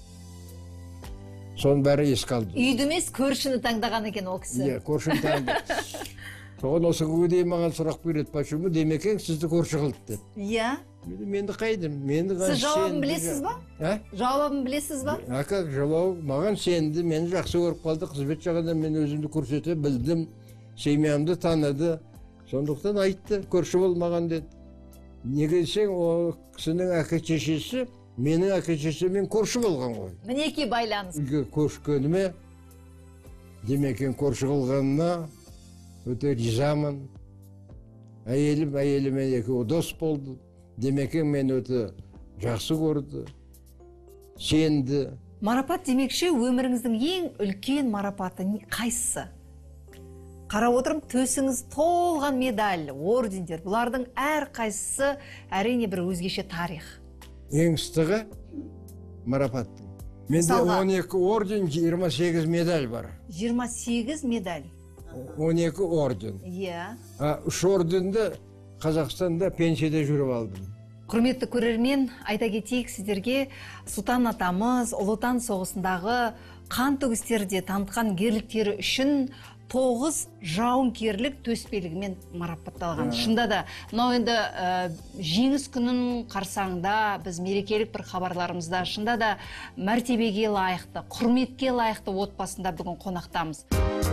Соның бәрі еске алды. Үйді емес, көршіні таңдаған екен ол кісі. Иә, көршіні таңдады. Соған осы күнге дейін маған сұрақ береді, почему демекең сізді көрші қылды деді. Иә. Менді қайдым, менді сіз жауабын білесіз ба? А? Жауабын білесіз ба? А как жауап? Маған сенді, мені жақсы көріп қалды, қызмет жағында мен өзімді көрсете білдім, семьямды таныды. Сондықтан айтты, көрші бол маған деді. Неге десең, ол кісінің әке-шешесі, менің әке-шешеммен көрші болған ғой. Мінекей байланыс. Үйге көшкеніме, демекең көрші қылғанына өте ризамын. Әйелім, әйелімен екеуі дос болды. Демекең мен өте жақсы көрді, сенді. Марапат демекші, өміріңіздің ең үлкен марапаты қайсысы? Қарап отырым, төсіңіз толған медаль, ордендер. Бұлардың әр қайсысы әрине бір өзгеше тарих. Ең ыстығы марапаттың. Менде он екі орден, жиырма сегіз медаль бар. жиырма сегіз медаль. он екі орден. Иә. Үш орденді Қазақстанда пенсияда жүріп алдым. Құрметті көрермен, айта кетейік сіздерге, Сұлтан атамыз Ұлы Отан соғысындағы қан төгістерде танытқан ерліктері үшін тоғыз жауынгерлік төсбелгімен марапатталған. Шында да, мынау енді жеңіс күнін қарсаңда біз мерекелік бір хабарларымызда шында да мәртебеге лайықты, құрметке лайықты отбасында бүгін қонақтамыз.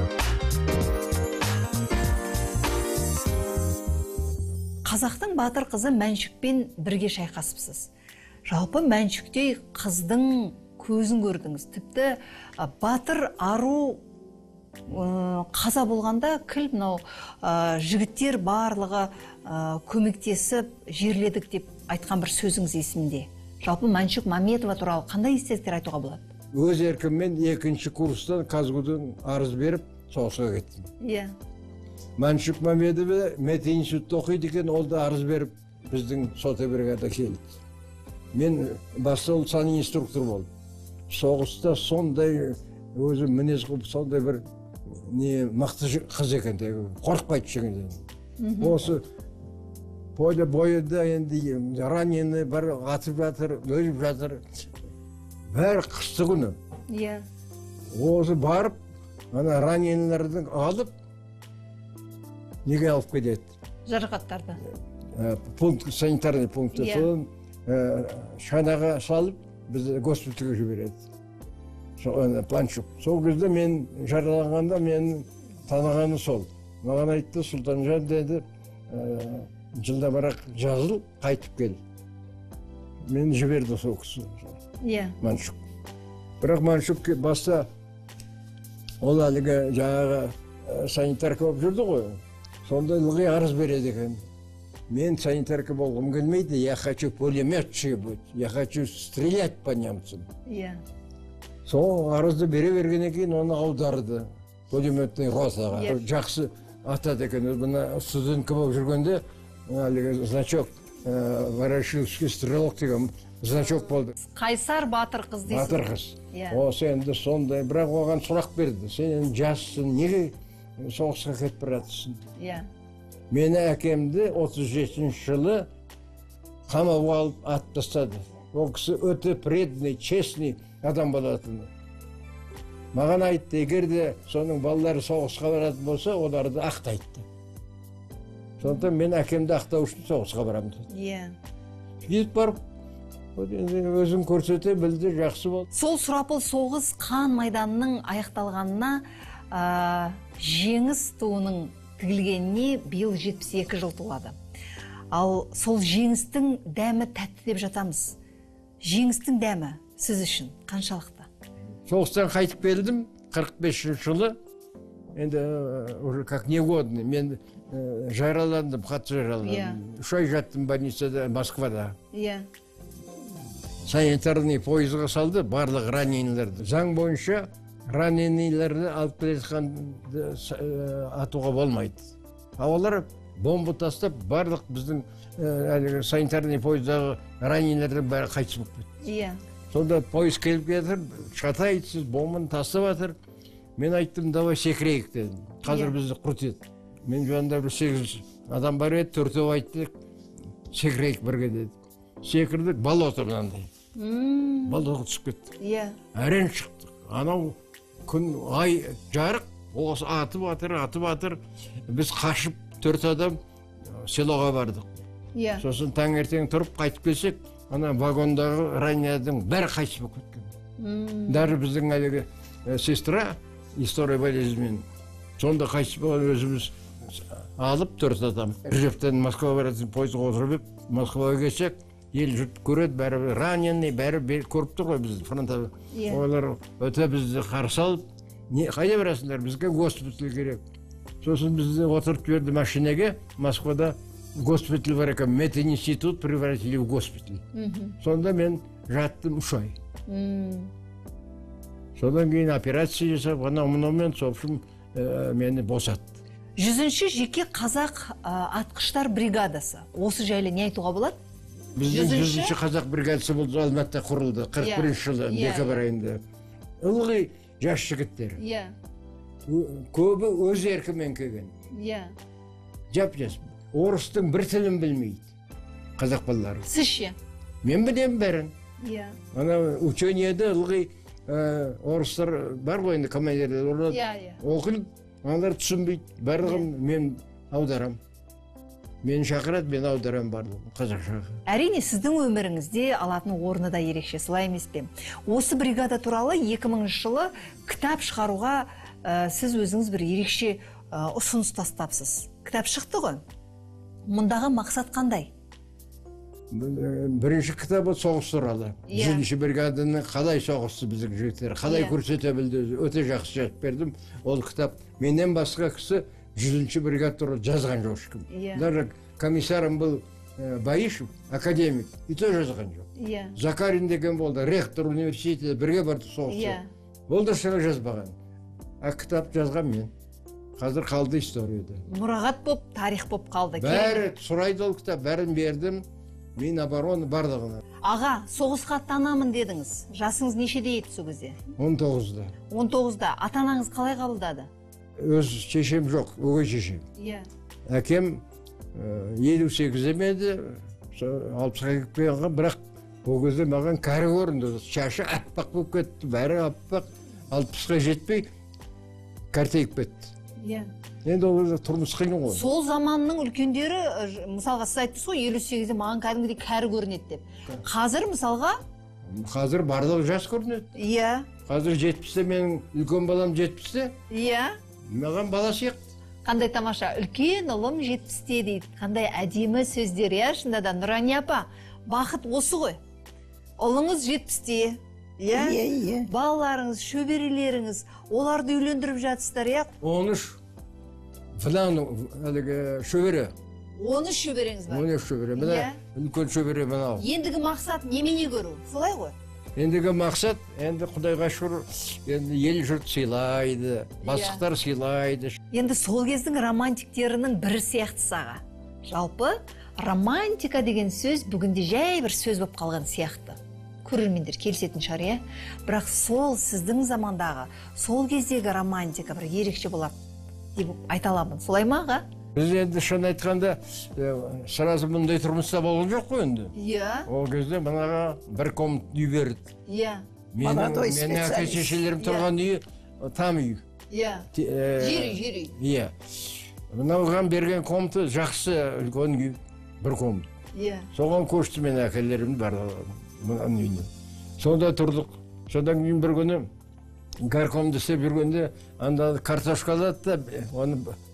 Қазақтың батыр қызы Мәншүкпен бірге шайқасыпсыз. Жалпы Мәншүктей қыздың көзін көрдіңіз. Тіпті батыр ару қаза болғанда кіл мынау жігіттер барлығы көмектесіп жерледік деп айтқан бір сөзіңіз есімде. Жалпы Мәншүк Мәметова туралы қандай естеліктер айтуға болады? Өз еркіммен екінші курстан Казгудың арыз беріп соғысқа кеттім. Иә. Мәншүк Мәметова мед институтта оқиды екен, ол да арыз беріп біздің сота бригада келді. Мен баста ол сан инструктор болдым. Соғыста сондай өзі мінез қылып сондай бір не мықты қыз екен, қорықпайды жеңілден. Осы бойда бойда енді ранені бір атып жатыр, өліп жатыр. Бәрі қысты күні. Иә. Осы барып, ана раненілердің алып, неге алып кетеді? Жарақаттарды. Пункт, санитарный пунктта. Содан шанаға салып, бізді госпитальге жібереді. Планшук. Сол кезде мен жараланғанда мен танығаны сол. Маған айтты, Сұлтанжан деді, жылда бірақ жазыл, қайтып кел. Мен жіберді сол кісі. Иә. Маншук. Бірақ Маншук баста ол әлігі жаңағы санитарка болып жүрді ғой. Сонда ылғи арыз береді екен. Мен санитарка болғым келмейді, я хочу пулеметчик быть, я хочу стрелять по немцам. Иә. Сол арызды бере бергеннен кейін оны аударды пулеметный ротаға. Жақсы атады екен. Бұна студентка болып жүргенде әлігі значок ворошиловский стрелок деген значок болды. Қайсар батыр қыз дейсің. Батыр қыз. Осы енді сондай, бірақ оған сұрақ берді. Сен жассың, неге соғысқа кетіп баратсың? Иә. Мені әкемді отыз жетінші жылы қамауға алып атып тастады. Ол кісі өте преданный, честный адам болатын. Маған айтты, егер де соның балалары соғысқа баратын болса, оларды ақтайды. Сондықтан мен әкемді ақтау үшін соғысқа барамын деді. Иә. Кетіп барып, өзін көрсете білді, жақсы болды. Сол сұрапыл соғыс қан майданының аяқталғанына жеңіс туының тігілгеніне биыл жетпіс екі жыл толады. Ал сол жеңістің дәмі тәтті деп жатамыз. Жеңістің дәмі сіз үшін қаншалықты? Соғыстан қайтып келдім қырық бесінші жылы. Енді уже как негодный. Мен жараландым, қатты жараландым. Үш ай жаттым больницада, Москвада. Иә. Санитарный пойызға салды барлық раненийлерді. Заң бойынша раненийлерді алып келе жатқанды атуға болмайды. А олар бомба тастап барлық біздің санитарный пойыздағы раненийлердің бәрі қайтыс болып кетті. Иә. Сонда пойыз келіп кетір, шатайды, сіз бомбаны тастап жатыр. Мен айттым, давай секірейік дедім. Қазір бізді құртеді. Мен жанында бір сегіз адам бар еді, төртеу айтты, секірейік бірге деді. Секірдік, болото мынандай. Болотқа түсіп кетті. Иә. Әрең шықтық. Анау күн ай жарық, осы атып атыр, атып атыр. Біз қашып төрт адам селоға бардық. Иә. Сосын таңертең тұрып қайтып келсек, ана вагондағы раненыйдың бәрі қайтыс болып кеткен. Даже біздің әлгі сестра история болезімен сонда қайтыс болған өзіміз алып төрт адам. Ржевтен Москваға баратын пойызға отырып, Москваға келсек, ел жұрт көреді, бәрі раненый, бәрі көріп тұр ғой бізді фронтада. Олар өте бізді қарсы алып, қайда барасыңдар, бізге госпиталь керек. Сосын бізді отырып жіберді машинаға, Москвада госпиталь бар екен, мединститут превратили в госпиталь. Сонда мен жаттым үш ай. Содан кейін операция жасап, анау мынаумен, в общем, мені босатты. Жүзінші жеке қазақ атқыштар бригадасы. Осы жайлы не айтуға болады? Біздің жүзінші қазақ бригадасы болды, Алматыда құрылды, қырық бірінші жылы, декабрь айында. Ылғи жас жігіттер. Көбі өз еркімен келген. Жап-жас. Орыстың бір тілін білмейді, қазақ балалары. Сіз ше? Мен білем бәрін. Ана учениеде ылғи орыстар бар ғой енді командирлер, оқылып, аналар түсінбейді, барлығын мен аударам. Мен шақырады, мен аударам барлығын, қазақшаға. Әрине, сіздің өміріңізде алатын орны да ерекше, солай емес пе? Осы бригада туралы екі мыңыншы жылы кітап шығаруға сіз өзіңіз бір ерекше ұсыныс тастапсыз. Кітап шықты ғой. Мұндағы мақсат қандай? Бірінші кітабы соғыс туралы. Жүзінші бригаданың қалай соғысты біздің жігіттер, қалай көрсете білді, өте жақсы жазып бердім. Ол кітап менен басқа кісі жүзінші бригада туралы жазған жоқ ешкім. Даже комиссарым был Баишев, академик, и то жазған жоқ. Закарин деген болды, ректор университеті бірге барды соғысты. Ол да шыны жазбаған. А кітап жазған мен. Қазір қалды историяда. Мұрағат боп, тарих боп қалды. Бәрі сұрайды ол кітап, бәрін бердім. Мен оборона бардығына. Аға, соғысқа аттанамын дедіңіз. Жасыңыз нешеде еді сол кезде? он тоғызда. он тоғызда. Ата-анаңыз қалай қабылдады? Өз шешем жоқ, өгей шешем. Әкем елу сегізде меді, алпысқа келіп келген, бірақ ол кезде маған кәрі көрінді. Шашы аппақ болып кетті, бәрі аппақ, алпысқа жетпей кәртейіп кетті. Енді ол тұрмыс қиын ғой. Сол заманның үлкендері, мысалға сіз айттыңыз ғой, елу сегізде маған кәдімгідей кәрі көрінеді деп. Қазір мысалға? Қазір барлығы жас көрінеді. Иә. Қазір жетпісте, менің үлкен балам жетпісте. Иә. Маған бала сияқты. Қандай тамаша, үлкен ұлым жетпісте дейді. Қандай әдемі сөздер, иә, шында да. Нұрани апа, бақыт осы ғой. Ұлыңыз жетпісте. Иә, иә. Балаларыңыз, шөберелеріңіз, оларды үйлендіріп жатсыздар, иә? он үш флан шөбере. он үш шөбереңіз бар. он үш шөбере. Мына үлкен шөбере мынау. Ендігі мақсат немене көру? Солай ғой? Ендігі мақсат, енді Құдайға шүкір, енді ел жұрт сыйлайды, бастықтар сыйлайды. Енді сол кездің романтиктерінің бірі сияқты саға. Жалпы, романтика деген сөз бүгінде жай бір сөз болып қалған сияқты. Көрермендер келісетін шығар, иә? Бірақ сол сіздің замандағы, сол кездегі романтика бір ерекше болады деп айта аламын. Солай ма, аға? Біз енді шын айтқанда, сразу мұндай тұрмыста болған жоқ қой енді. Иә. Ол кезде мұнаға бір комнат үй берді. Иә. Менің әке-шешелерім тұрған үй, там үй. Иә. Жер үй, жер үй. Иә. Мұнаған берген комнаты жақсы үлкен үй, бір комнат. Иә. Соған көшті мен әкелерім бар мұнан үйіне. Сонда тұрдық. Содан кейін бір күні горкомды істеп жүргенде анда картошка алады да, оны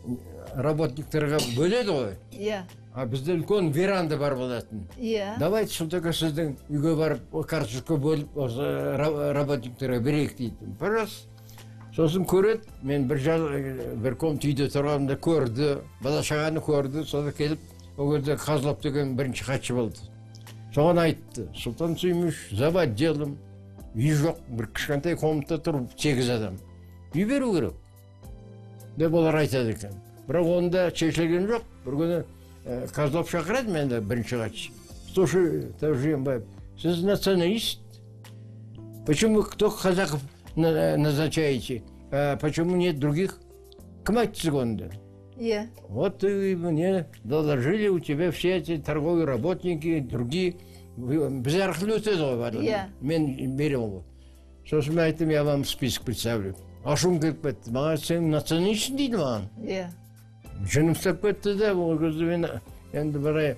работниктерге бөледі ғой. Иә. А бізде үлкен веранда бар болатын. Иә. Давайте сонда сіздің үйге барып карточка бөліп осы работниктерге берейік дейді. Біраз. Сосын көреді, мен бір жыл бір комнат үйде тұрғанымда көрді, бала шағаны көрді, сонда келіп, ол кезде Қазылов деген бірінші хатшы болды. Соған айтты, Сұлтан Сүйміш, за отделом, үй жоқ, бір кішкентай комнатта тұрып, сегіз адам. Үй беру керек. Деп олар айтады екен. Бірақ онда шешілген жоқ. Бір күні Қазылов шақырады менде бірінші хатшы. Слушай, Жиенбаев, сіз националист? Почему только казахов назначаете? А почему нет других? Кім айтты сізге онда? Иә. Вот и мне доложили, у тебя все эти торговые работники, другие. Біз арқылы өтеді ғой барлығы. Иә. Мен беремін ғой. Сосын мен айттым, я вам список представлю. Ашуым келіп кетті. Маған сен националистсің дейді маған. Иә. Жыным ұстап кетті де, ол кезде мен енді бірай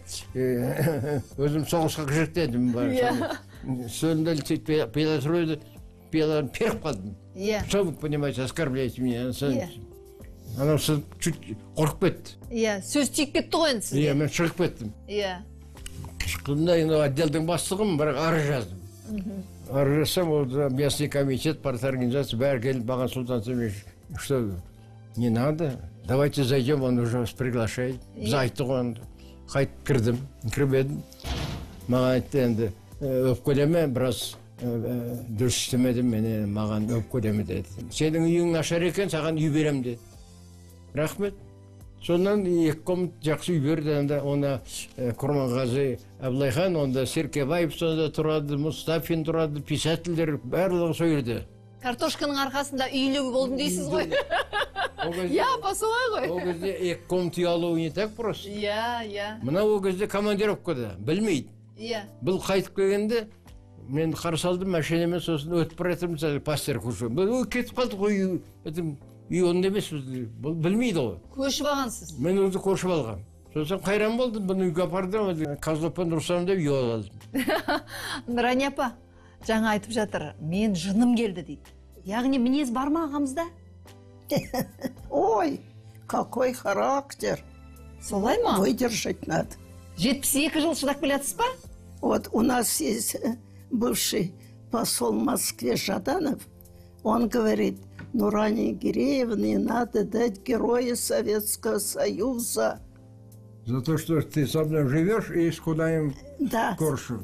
өзім соғысқа кіріктедім. Сөлінде пилотройды пиларын періп қалдым. Иә. Что вы понимаете, оскорбляете меня? Анау чуть қорқып кетті. Иә, сөз тиіп кетті ғой енді сізге. Иә, мен шығып кеттім. Иә. Шыққанда енді отделдің бастығым, бірақ арыз жаздым. Арыз жазсам, ол местный комитет, парторганизация, бәрі келіп маған Сұлтан Сүйміш, что не надо, давайте зайдем, он уже вас приглашает. Біз айттық оны. Қайтып кірдім, кіріп едім. Маған айтты енді, өпкөлеме, біраз дұрыс істемедім, мені маған өпкөлеме деді. Сенің үйің нашар екен, саған үй берем деді. Рахмет. Сонан екі комнат жақсы үй берді, онда Құрманғазы Абылайхан, онда Серкебаев сонда тұрады, Мұстафин тұрады, писательдер барлығы сөйледі. Картошканың арқасында үйлігі болдым дейсіз ғой. Я, посылай ғой. Ол кезде екі комнат үй алу не так просто. Иә, иә. Мына ол кезде командировкада, білмейді. Иә. Бұл қайтып келгенде, мен қарсы алдым машинамен, сосын өтіп бар жатырмын, пастер көшіп. Бұл кетіп қалды ғой, үй онда емес, бұл білмейді ғой. Көшіп алғансыз. Мен өзі көшіп алғам. Сосын қайран болдым, бұны үйге апардым, Қазыловпен ұрсам деп үй алдым. Нұрани апа, жаңа айтып жатыр, мен жыным келді дейді. Яғни мінез бар ма ағамызда? Ой, какой характер. Солай ма? Выдержать надо. жетпіс екі жыл шыдап келатсыз ба? Вот у нас есть бывший посол в Москве Жаданов. Он говорит, Нуране Гиреевне надо дать Героя Советского Союза. За то, что ты со мной живешь и скудаем коршу.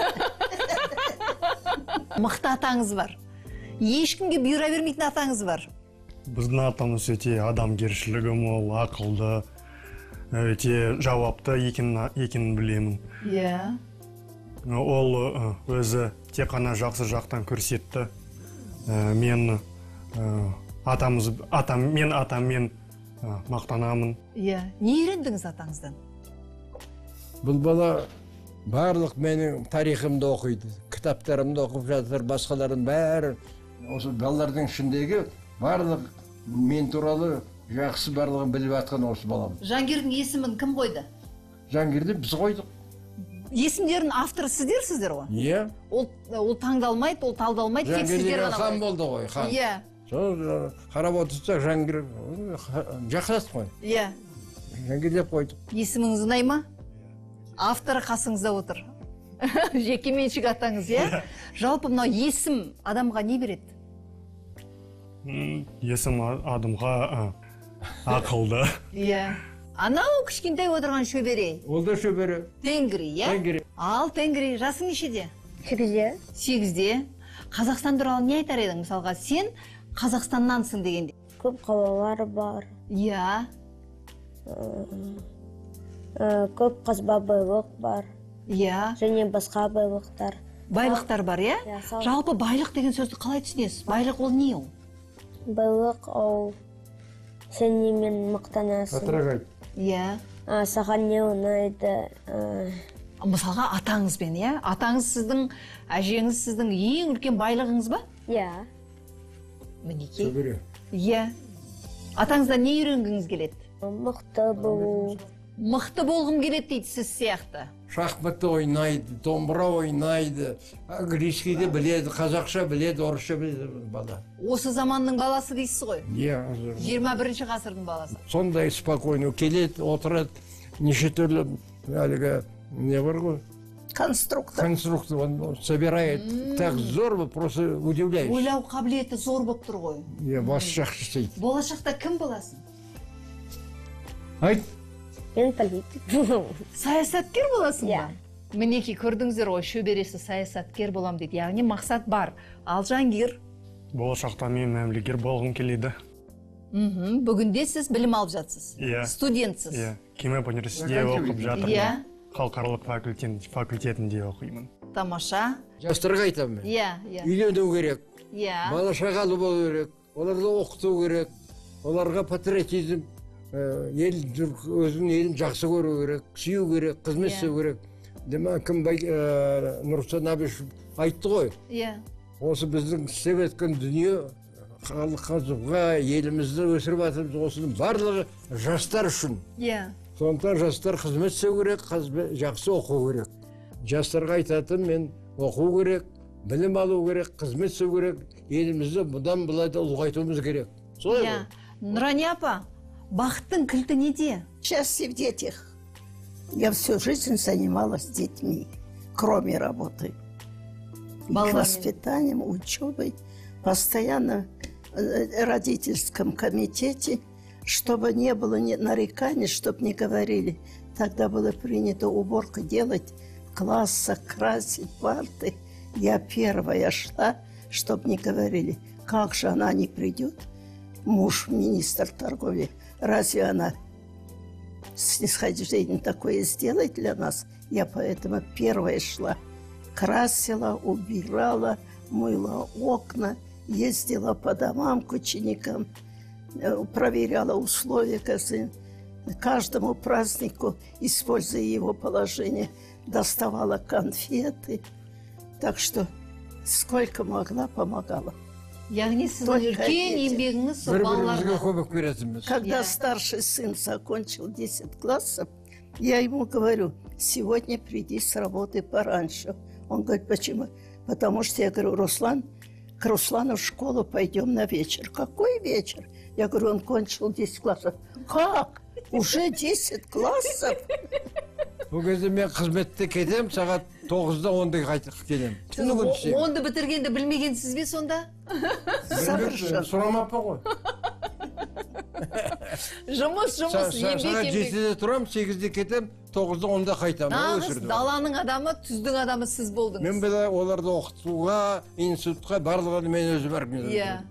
Мықты атаңыз бар. Ешкімге бұйыра бермейтін атаңыз бар. Біздің атамыз өте адамгершілігі мол, ақылды, өте жауапты екенін білемін. Иә. Ол өзі тек қана жақсы жақтан көрсетті. Мен атамыз, атам, мен атаммен мақтанамын. Иә. Не үйрендіңіз атаңыздан? Бұл бала барлық менің тарихымды оқиды, кітаптарымды оқып жатыр, басқаларын бәрі, осы балалардың ішіндегі барлық мен туралы жақсы барлығын біліп атқан осы балам. Жангердің есімін кім қойды? Жангерді біз қойдық. Есімдерін авторы сіздерсіздер ғой? Иә. Ол таңдалмайды, ол талдалмайды, тек сіздер ғана. Жангер хан болды ғой, хан. Иә. Сол қарап отырсақ, Жангер жақсыласты ғой. Иә. Жангер деп қойдық. Есіміңіз ұнай ма? Авторы қасыңызда отыр. Жеке меншік атаңыз, иә? Жалпы мынау есім адамға не береді? Есім адамға ақылды. Иә. Анау кішкентай отырған шөбере. Ол да шөбере. Тенгри, иә? Тенгри. Ал Тенгри, жасың нешеде? Сегізде. Сегізде. Қазақстан туралы не айтар едің? Мысалға, сен Қазақстаннансың дегенде. Көп қалалар бар. Иә. Көп қазба байлық бар. Иә. Және басқа байлықтар. Байлықтар бар, иә? Жалпы байлық деген сөзді қалай түсінесіз? Байлық ол не ол? Байлық ол сен немен мақтанасың. Отражать. Иә. Саған не ұнайды. Мысалға атаңызбен, иә? Атаңыз сіздің, әжеңіз сіздің ең үлкен байлығыңыз ба? Иә. Мінекей. Шөбере. Иә. Атаңыздан не үйренгіңіз келеді? Мықты болу. Мықты болғым келеді дейді сіз сияқты. Шахматты ойнайды, домбыра ойнайды, английскийді біледі, қазақша біледі, орысша біледі бала. Осы заманның баласы дейсіз ғой. Иә, жиырма бірінші ғасырдың баласы. сондай спокойно келеді, отырады, неше түрлі әлгі не бар ғой? Конструктор. Конструктор, он собирает. Так здорово, просто удивляюсь. Ойлау қабілеті зор болып тұр ғой. Иә, басы жақсы істейді. Болашақта кім боласың? Айт. Мен политик. Саясаткер боласың Иә. ба? Мінекей көрдіңіздер ғой, шөбересі саясаткер болам дейді. Яғни мақсат бар. Ал Жангир? Болашақта мен мәмілегер болғым келеді. Мхм, бүгінде сіз білім алып жатсыз. Иә. Студентсіз. Иә, Кемеп университетінде оқып жатырмын. Иә. Халықаралық факультет факультетінде оқимын. Тамаша. Жастарға айтамын мен. Иә, иә. Үйлену керек, Иә. бала шағалы болу керек, оларды оқыту керек, оларға патриотизм, э, ел жұрт өзінің елін жақсы көру керек, сүю керек, қызмет Иә. істеу керек. Демек кім бай- э, Нұрсұлтан Әбішев айтты ғой, Иә. осы біздің істеп өткен дүние халыққа жұға елімізді өсіріп жатырмыз, осының барлығы жастар үшін. Иә. Сондықтан жастар қызмет істеу керек, қызмет- жақсы оқу керек. Жастарға айтатын мен оқу керек, білім алу керек, қызмет істеу керек, елімізді бұдан былай да ұлғайтуымыз керек. Солай Иә. ғой? Нұрани апа, бақыттың кілті неде? Счастье в детях. Я всю жизнь занималась детьми, кроме работы. И Балалармен. воспитанием, учебой, постоянно в родительском комитете, чтобы не было ни нареканий, чтобы не говорили. Тогда было принято уборку делать в классах, красить парты. Я первая шла, чтобы не говорили, как же она не придет, муж министр торговли, разве она снисхождение такое сделать для нас? Я поэтому первая шла, красила, убирала, мыла окна, ездила по домам к ученикам, э, проверяла условия, каждый- каждому празднику, используя его положение, доставала конфеты. Так что сколько могла, помогала. Яғни сіздің Только үлкен дети. еңбегіңіз сол Бір-бірімізге балаларға. көмек беретінбіз. Когда Я. старший сын закончил десять классов, я ему говорю, сегодня приди с работы пораньше. Он говорит, почему? Потому что я говорю, Руслан, к Руслану в школу пойдем на вечер. Какой вечер? Я говорю, он кончил десять классов. Как? Уже десять классов? Бұл кезде мен қызметте кетем, сағат тоғызда онда қайтып келем. Түні күн Сіз істеймін. онды бітіргенді білмегенсіз бе сонда? Совершенно. Сұрамаппын ғой. Жұмыс, Са- жұмыс, са- еңбек, Сағат еңбек. жетіде тұрам, сегізде кетем, тоғызда онда қайтамын. Нағыз Өсірдім. даланың адамы, түздің адамы сіз Мен болдыңыз. біле оларды оқытуға, институтқа барлығын мен өзі барып Иә,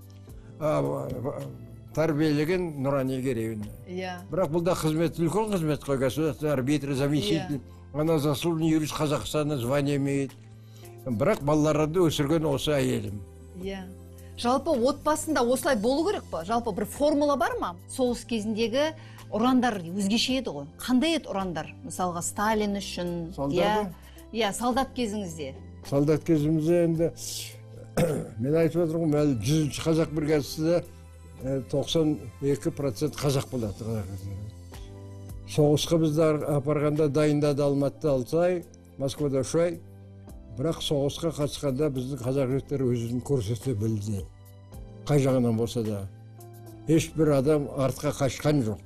тәрбиелеген Нұрани Керейұлы. иә. Бірақ бұл да қызмет, үлкен қызмет қой, государственный арбитр, заместитель, ана заслуженный юрист Қазақстана звание имеет. Бірақ балаларды өсірген осы әйелім. Иә. Жалпы отбасында осылай болу керек па? Жалпы бір формула бар ма? Соғыс кезіндегі ұрандар өзгеше еді ғой. Қандай еді ұрандар? Мысалға Сталин үшін, Солдат иә, ба? иә, солдат кезіңізде. Солдат кезімізде енді мен айтып отырмын ғой, әлі жүзінші қазақ бригадасында э, тоқсан екі процент қазақ болады. Соғысқа бізді апарғанда дайындады Алматыда алты ай, Москвада үш ай. Бірақ соғысқа қатысқанда біздің қазақ жігіттері өзін көрсете білді. Қай жағынан болса да. Ешбір адам артқа қашқан жоқ.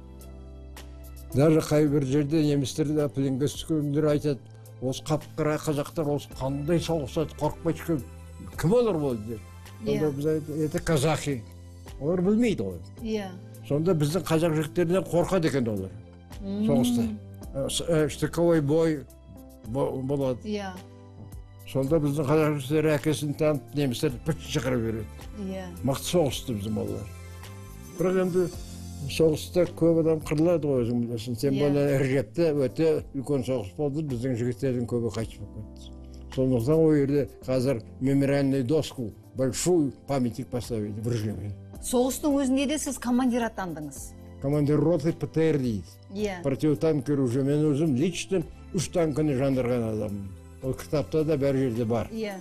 Даже қай бір жерде немістер де пленге түскендер айтады, осы қап-қара қазақтар осы қандай соғысады, қорықпай түскен кім олар болды деп. Иә. Сонда біз айтады, это казахи. Олар білмейді ғой. Иә. Сонда біздің қазақ жігіттерінен қорқады екен олар соғыста. Э, с- э, Штыковой бой бо- болады. Иә, Сонда біздің қазақ жігіттері әкесін танып, немістер піт шығара береді. иә. Мықты соғысты біздің балалар. Бірақ енді соғыста көп адам қырылады ғой, өзің білесің. Тем Иә. более Іржепте өте үлкен соғыс болды, біздің жігіттердің көбі қайтып кетті. Сондықтан ол жерде қазір мемориальный доску, большой памятник поставили в Іржепе. Соғыстың өзінде де сіз командир атандыңыз. Командир роты ПТР дейді. Иә. Противотанк оружие. Мен өзім лично үш танкіні жандырған адаммын. Ол кітапта да бәр жерде бар. Иә,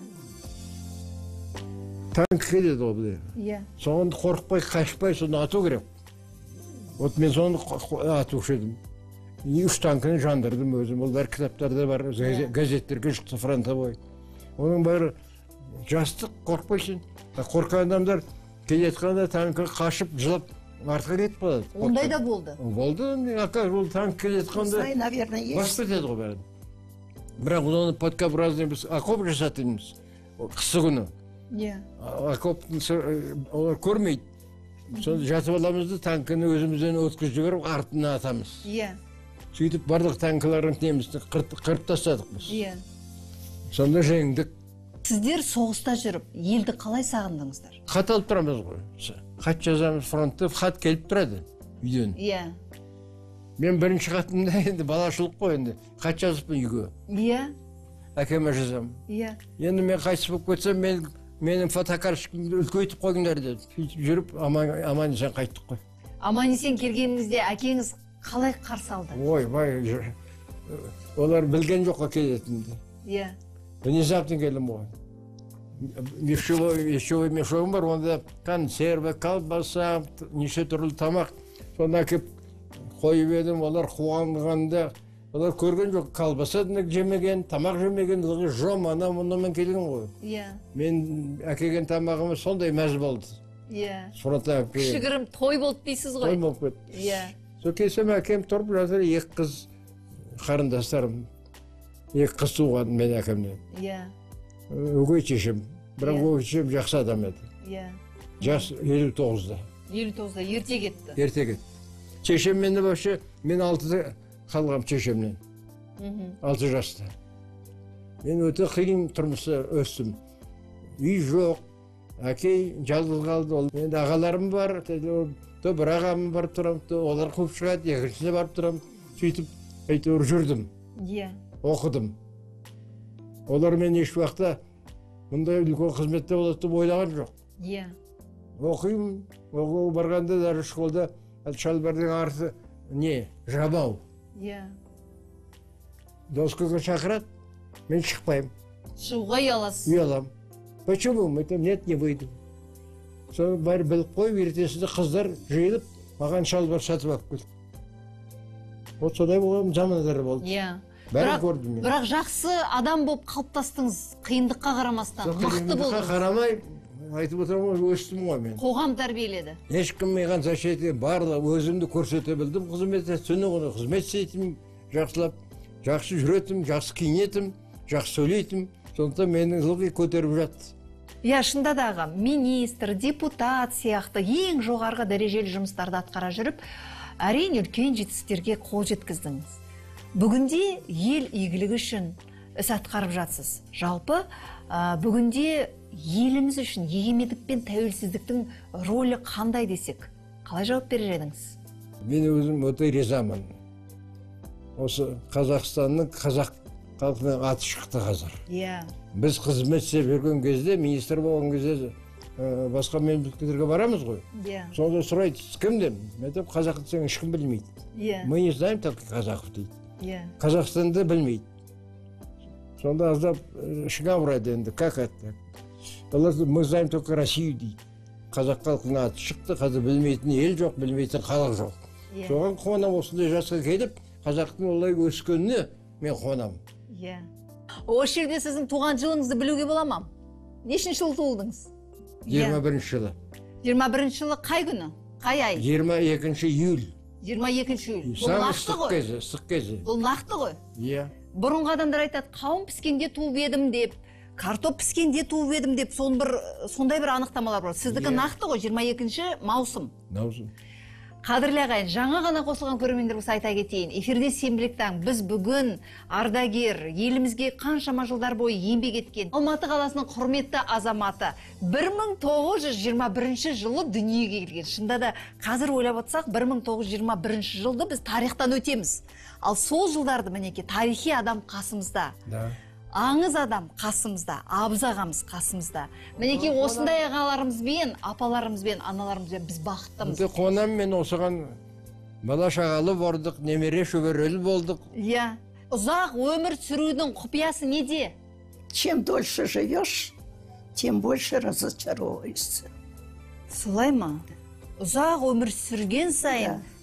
Танк келеді ол біле. иә. Соны қорықпай, қашпай, соны ату керек. Вот мен соны қ- қ- атушы едім. үш танкіні жандырдым өзім. Ол бәрі кітаптарда бар, газеттерге шықты фронтовой. Оның бәрі жастық, қорқпайсың. Қорқан адамдар келе жатқанда танкі қашып, жылап, артқа кетіп қалады. Ондай да болды. Болды, ака, ол танк келе жатқанда наверное, есть. басып кетеді ғой бәрін. Бірақ оны подкообразный біз окоп жасатымыз. Қысы күні. Иә. Окоптың олар көрмейді. Сонда жатып аламыз да танкіні өзімізден өткізіп жіберіп артына атамыз. Иә. Сөйтіп барлық танкілерін немізді қырып тастадық біз. Иә. Сонда жеңдік. Сіздер соғыста жүріп, елді қалай сағындыңыздар? Хат алып тұрамыз ғой. Хат жазамыз фронтта, хат келіп тұрады үйден. Иә. Мен бірінші хатымда енді балашылық қой енді. Хат жазыппын үйге. Иә. Әкеме жазамын. Иә. Енді мен қайтыс болып кетсем, мен менің фотокарточкамды үлкейтіп қойыңдар деді. Сөйтіп жүріп аман есен қайттық қой. Аман есен келгеніңізде әкеңіз қалай қарсы алды? Ой, бай, олар білген жоққа келетінді. Иә. Внезапно келдім ғой. Вещевой мешогым бар, онда консерві, колбаса, неше түрлі тамақ. Сонда әкеп қойып едім, олар қуанғанда, олар көрген жоқ, колбаса жемеген, тамақ жемеген, жом, ана мұнымен келген ғой. Иә. Мен әкелген тамағыма сондай мәз болды. Иә. Фронтта Кішігірім той болды дейсіз ғой? той болып кетті. Иә. Сол келсем әкем тұрып жатыр, екі қыз қарындастарым. Екі қыз туған мен әкемнен. Иә. Өгей шешем. Бірақ өгей шешем жақсы адам еді. Иә. Жас елу тоғызда. елу тоғызда ерте кетті. Ерте кетті. Шешем мені вообще, мен алтыда қалғам шешемнен. Алты жаста. Мен өте қиын тұрмыста өстім. Үй жоқ. Әкей жалғыз қалды. Енді ағаларым бар, то бір ағамын барып тұрам, то олар қуып шығады, екіншісіне барып тұрам. Сөйтіп, әйтеуір жүрдім. Иә. Оқыдым. Олар мен еш уақытта мұндай үлкен қызметте болады деп ойлаған жоқ. Иә. Оқимын, оқуға барғанда даже школда шалбардың арты не, жамау. Иә. Доскаға шақырады, мен шықпаймын. Шығуға ұяласыз. Ұялам. Почему? Айтам, нет, не выйду. Соны бәрі біліп қойып, ертесінде қыздар жиылып, маған шалбар сатып алып келді. Вот содай болған замандар болды. Иә. Бәрін көрдім мен. Бірақ жақсы адам болып қалыптастыңыз, қиындыққа қарамастан, мықты болдыңыз. Қарамай, айтып отырмын, өстім ғой мен. Қоғам тәрбиеледі. Ешкім маған защит ете, барлық өзімді көрсете білдім, қызмет түні ғана қызмет істейтім, жақсылап, жақсы жүретім, жақсы киінетім, жақсы сөйлейтім. Сондықтан менің ылғи көтеріп жатты. Иә, шында дағы, министр, депутат сияқты ең жоғарғы дәрежелі жұмыстарды атқара жүріп, әрине үлкен жетістіктерге қол жеткіздіңіз. Бүгінде ел игілігі үшін іс атқарып жатсыз. Жалпы, бүгінде еліміз үшін егемендік пен тәуелсіздіктің рөлі қандай десек, қалай жауап берер едіңіз? Мен өзім өте ризамын. Осы Қазақстанның қазақ халқының аты шықты қазір. Иә. Біз қызмет істеп жүрген кезде, министр болған кезде басқа мемлекеттерге барамыз ғой. Иә. Сонда сұрайды, кім деп? Мен айтамын, қазақ десең ешкім білмейді. Иә. Мы не знаем так казахов дейді. Иә. Қазақстанды білмейді. Сонда аздап ішіңе ауырады енді, как это? Олар мы знаем только Россию дейді. Қазақ халқының аты шықты, қазір білмейтін ел жоқ, білмейтін халық жоқ. Соған қуанам, осындай жасқа келіп, қазақтың олай өскеніне мен қуанам. Иә. Осы жерде сіздің туған жылыңызды білуге бола ма? Нешінші жылы туылдыңыз? жиырма бірінші жылы. жиырма бірінші жылы қай күні? Қай ай? жиырма екінші июль. жиырма екінші июль. Бұл Самый нақты ыстық ғой. кезі, ыстық кезі. Бұл нақты ғой. Иә. Бұрынғы адамдар айтады, қауын піскенде туып едім деп, картоп піскенде туып едім деп, сондай бір анықтамалар бар. Сіздікі нақты ғой, жиырма екінші маусым. Маусым. Қадірлі ағайын, жаңа ғана қосылған көрермендер болса айта кетейін. Эфирде сенбілік таң. Біз бүгін ардагер, елімізге қаншама жылдар бойы еңбек еткен Алматы қаласының құрметті азаматы бір мың тоғыз жүз жиырма бірінші жылы дүниеге келген. Шында да қазір ойлап отырсақ, бір мың тоғыз жүз жиырма бірінші жылды біз тарихтан өтеміз. Ал сол жылдарды мінекей тарихи адам қасымызда. Да. Аңыз адам қасымызда, абыз ағамыз қасымызда. Мінекей осындай ағаларымызбен, апаларымызбен, аналарымызбен біз бақыттымыз. Қонам мен осыған бала шағалы болдық, немере шөберелі болдық. Иә. Ұзақ өмір сүрудің құпиясы неде? Чем дольше живешь, тем больше разочаровываешься. Солай ма? Ұзақ өмір сүрген сайын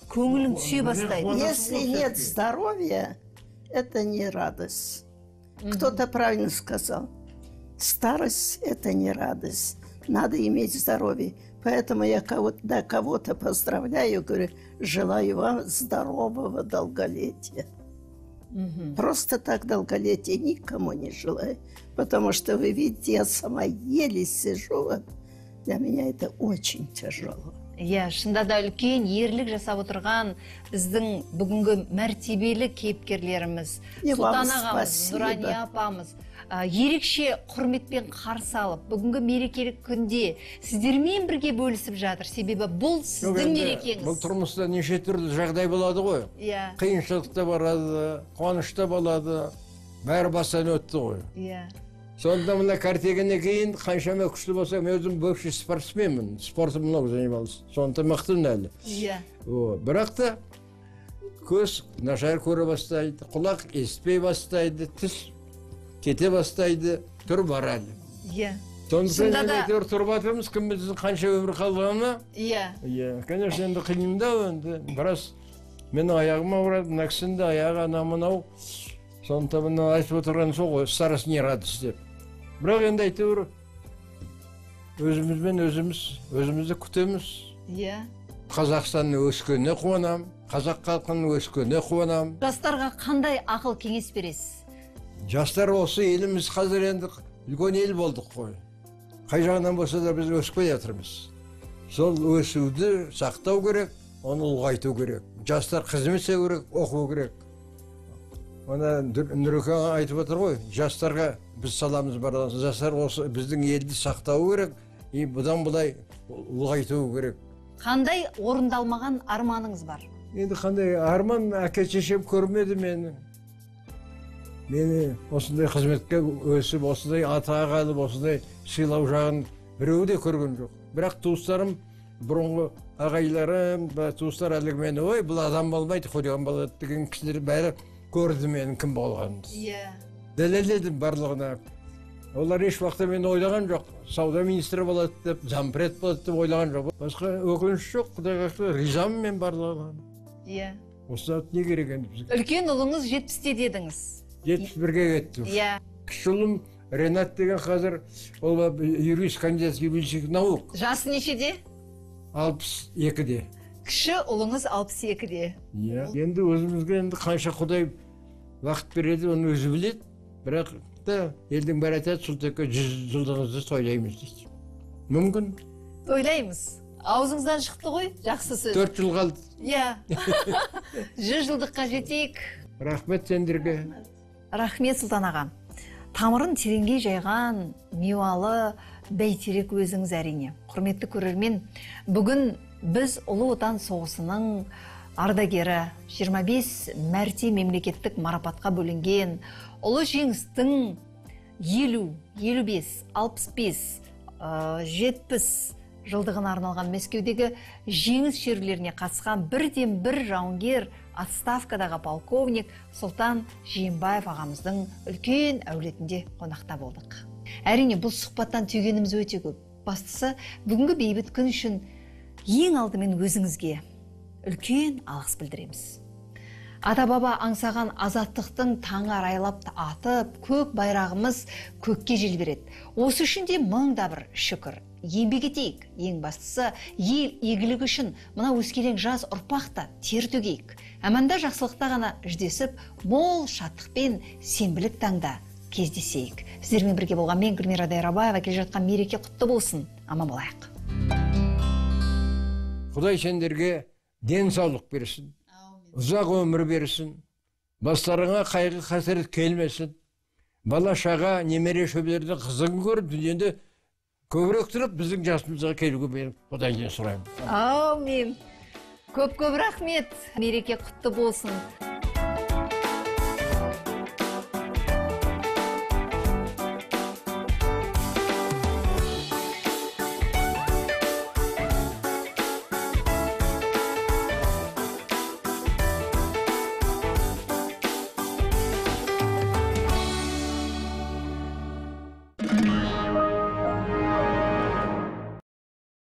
көңілің түсе бастайды. Если нет здоровья, это не радость. Кто-то правильно сказал. Старость – это не радость. Надо иметь здоровье. Поэтому я кого-то, кого-то поздравляю, говорю, желаю вам здорового долголетия. Просто так долголетия никому не желаю. Потому что, вы видите, я сама еле сижу. Вот. Для меня это очень тяжело. Иә, шында да үлкен ерлік жасап отырған біздің бүгінгі мәртебелі кейіпкерлеріміз, Сұлтан ағамыз, Нұрания апамыз ерекше құрметпен қарсы алып, бүгінгі мерекелік күнде сіздермен бірге бөлісіп жатыр. Себебі бұл сіздің мерекеңіз. Бұл тұрмыста неше түрлі жағдай болады ғой. Иә. Қиыншылықта барады, қуанышта болады, бәрі бастан өтті ғой. Иә. Сонда мына картегеннен кейін қаншама күшті болсам, өзім бөвші спортсменмін. Спортым много занимался. Сондықтан мықтымын әлі. Иә. Бірақ та көз нашар көре бастайды, құлақ естпей бастайды, тіс кете бастайды, түр бар әлі. Иә. Сондықтан әйтеуір тұрып жатырмыз, кім біздің қанша өмір қалғаны. Иә. Иә, конечно, енді қиын да енді. Біраз менің аяғым ауырады, мына кісінің де аяғы ана мынау. Сондықтан мына айтып отырған сол ғой, старость не радость деп. Бірақ енді әйтеуір өзімізбен өзіміз, өзімізді күтеміз. Иә. Қазақстанның өскеніне қуанам, қазақ халқының өскеніне қуанам. Жастарға қандай ақыл кеңес бересіз? Жастар осы еліміз қазір енді үлкен ел болдық қой. Қай жағынан болса да біз өспей жатырмыз. Сол өсуді сақтау керек, оны ұлғайту керек. Жастар қызмет ету керек, оқу керек. Оны Нұрекең айтып отыр ғой, жастарға біз саламыз барлығын. Жастар осы біздің елді сақтау керек, и бұдан бұлай ұлғайту керек. Қандай орындалмаған арманыңыз бар? Енді қандай арман, әке шешем көрмеді мені. Мені осындай қызметке өсіп, осындай атаға алып, осындай сыйлау жағын біреуі де көрген жоқ. Бірақ туыстарым, бұрынғы ағайларым, туыстар әлгі мені, ой, бұл адам болмайды, қойған болады деген кісілер бәрі көрді менің кім болғанымды. Иә. Дәлелдедім барлығына. Олар еш уақытта мені ойлаған жоқ. Сауда министрі болады деп, зампред болады деп ойлаған жоқ. Басқа өкініш жоқ, құдайға шүкір, ризамын мен барлығына. Иә. Осы не керек енді бізге? Үлкен ұлыңыз жетпісте дедіңіз. жетпіс бірге кетті. Иә. Кіші ұлым Ренат деген қазір, ол юрист, кандидат юридических наук. Жасы нешеде? алпыс екіде. Кіші ұлыңыз алпыс екіде. Иә. Енді өзімізге енді қанша Құдай уақыт береді, оны өзі біледі. Бірақ та елдің бәрі айтады, Сұлтекке жүз жылдығыңызды тойлаймыз дейді. Мүмкін. Тойлаймыз. Аузыңыздан шықты ғой, жақсы сөз. төрт жыл қалды. Иә. жүз жылдыққа жетейік. Рахмет сендерге. Рахмет, Сұлтан аға. Тамырын тереңге жайған, мeuалы, бәйтерек өзіңіз әрине. Құрметті көрермен, бүгін біз Ұлы Отан соғысының ардагері, жиырма бес мәрте мемлекеттік марапатқа бөлінген, ұлы жеңістің елу, елу бес, алпыс бес, жетпіс жылдығына арналған Мәскеудегі жеңіс шерулеріне қатысқан бірден бір жауынгер, отставкадағы полковник Сұлтан Жиенбаев ағамыздың үлкен әулетінде қонақта болдық. Әрине, бұл сұхбаттан түйгеніміз өте көп. Бастысы, бүгінгі бейбіт күн үшін ең алдымен өзіңізге үлкен алғыс білдіреміз. Ата-баба аңсаған азаттықтың таңы арайлап атып, көк байрағымыз көкке желбіреді. Осы үшін де мың да бір шүкір. Еңбек етейік. Ең бастысы, ел игілігі үшін мына өскелең жас ұрпақта тер төгейік. Әманда жақсылықта ғана жүздесіп, мол шаттықпен сенбілік таңда кездесейік. Сіздермен бірге болған мен Гүлмира Дайрабаева, келе жатқан мереке құтты болсын. Аман болайық. Құдай сендерге денсаулық берсін, ұзақ өмір берсін, бастарыңа қайғы қасірет келмесін, бала шаға, немере шөберді қызығын көріп, дүниеде көбірек тұрып, біздің жасымызға келуге беріп, Құдайдан сұраймын. Аумин. Көп-көп рахмет. Мереке құтты болсын.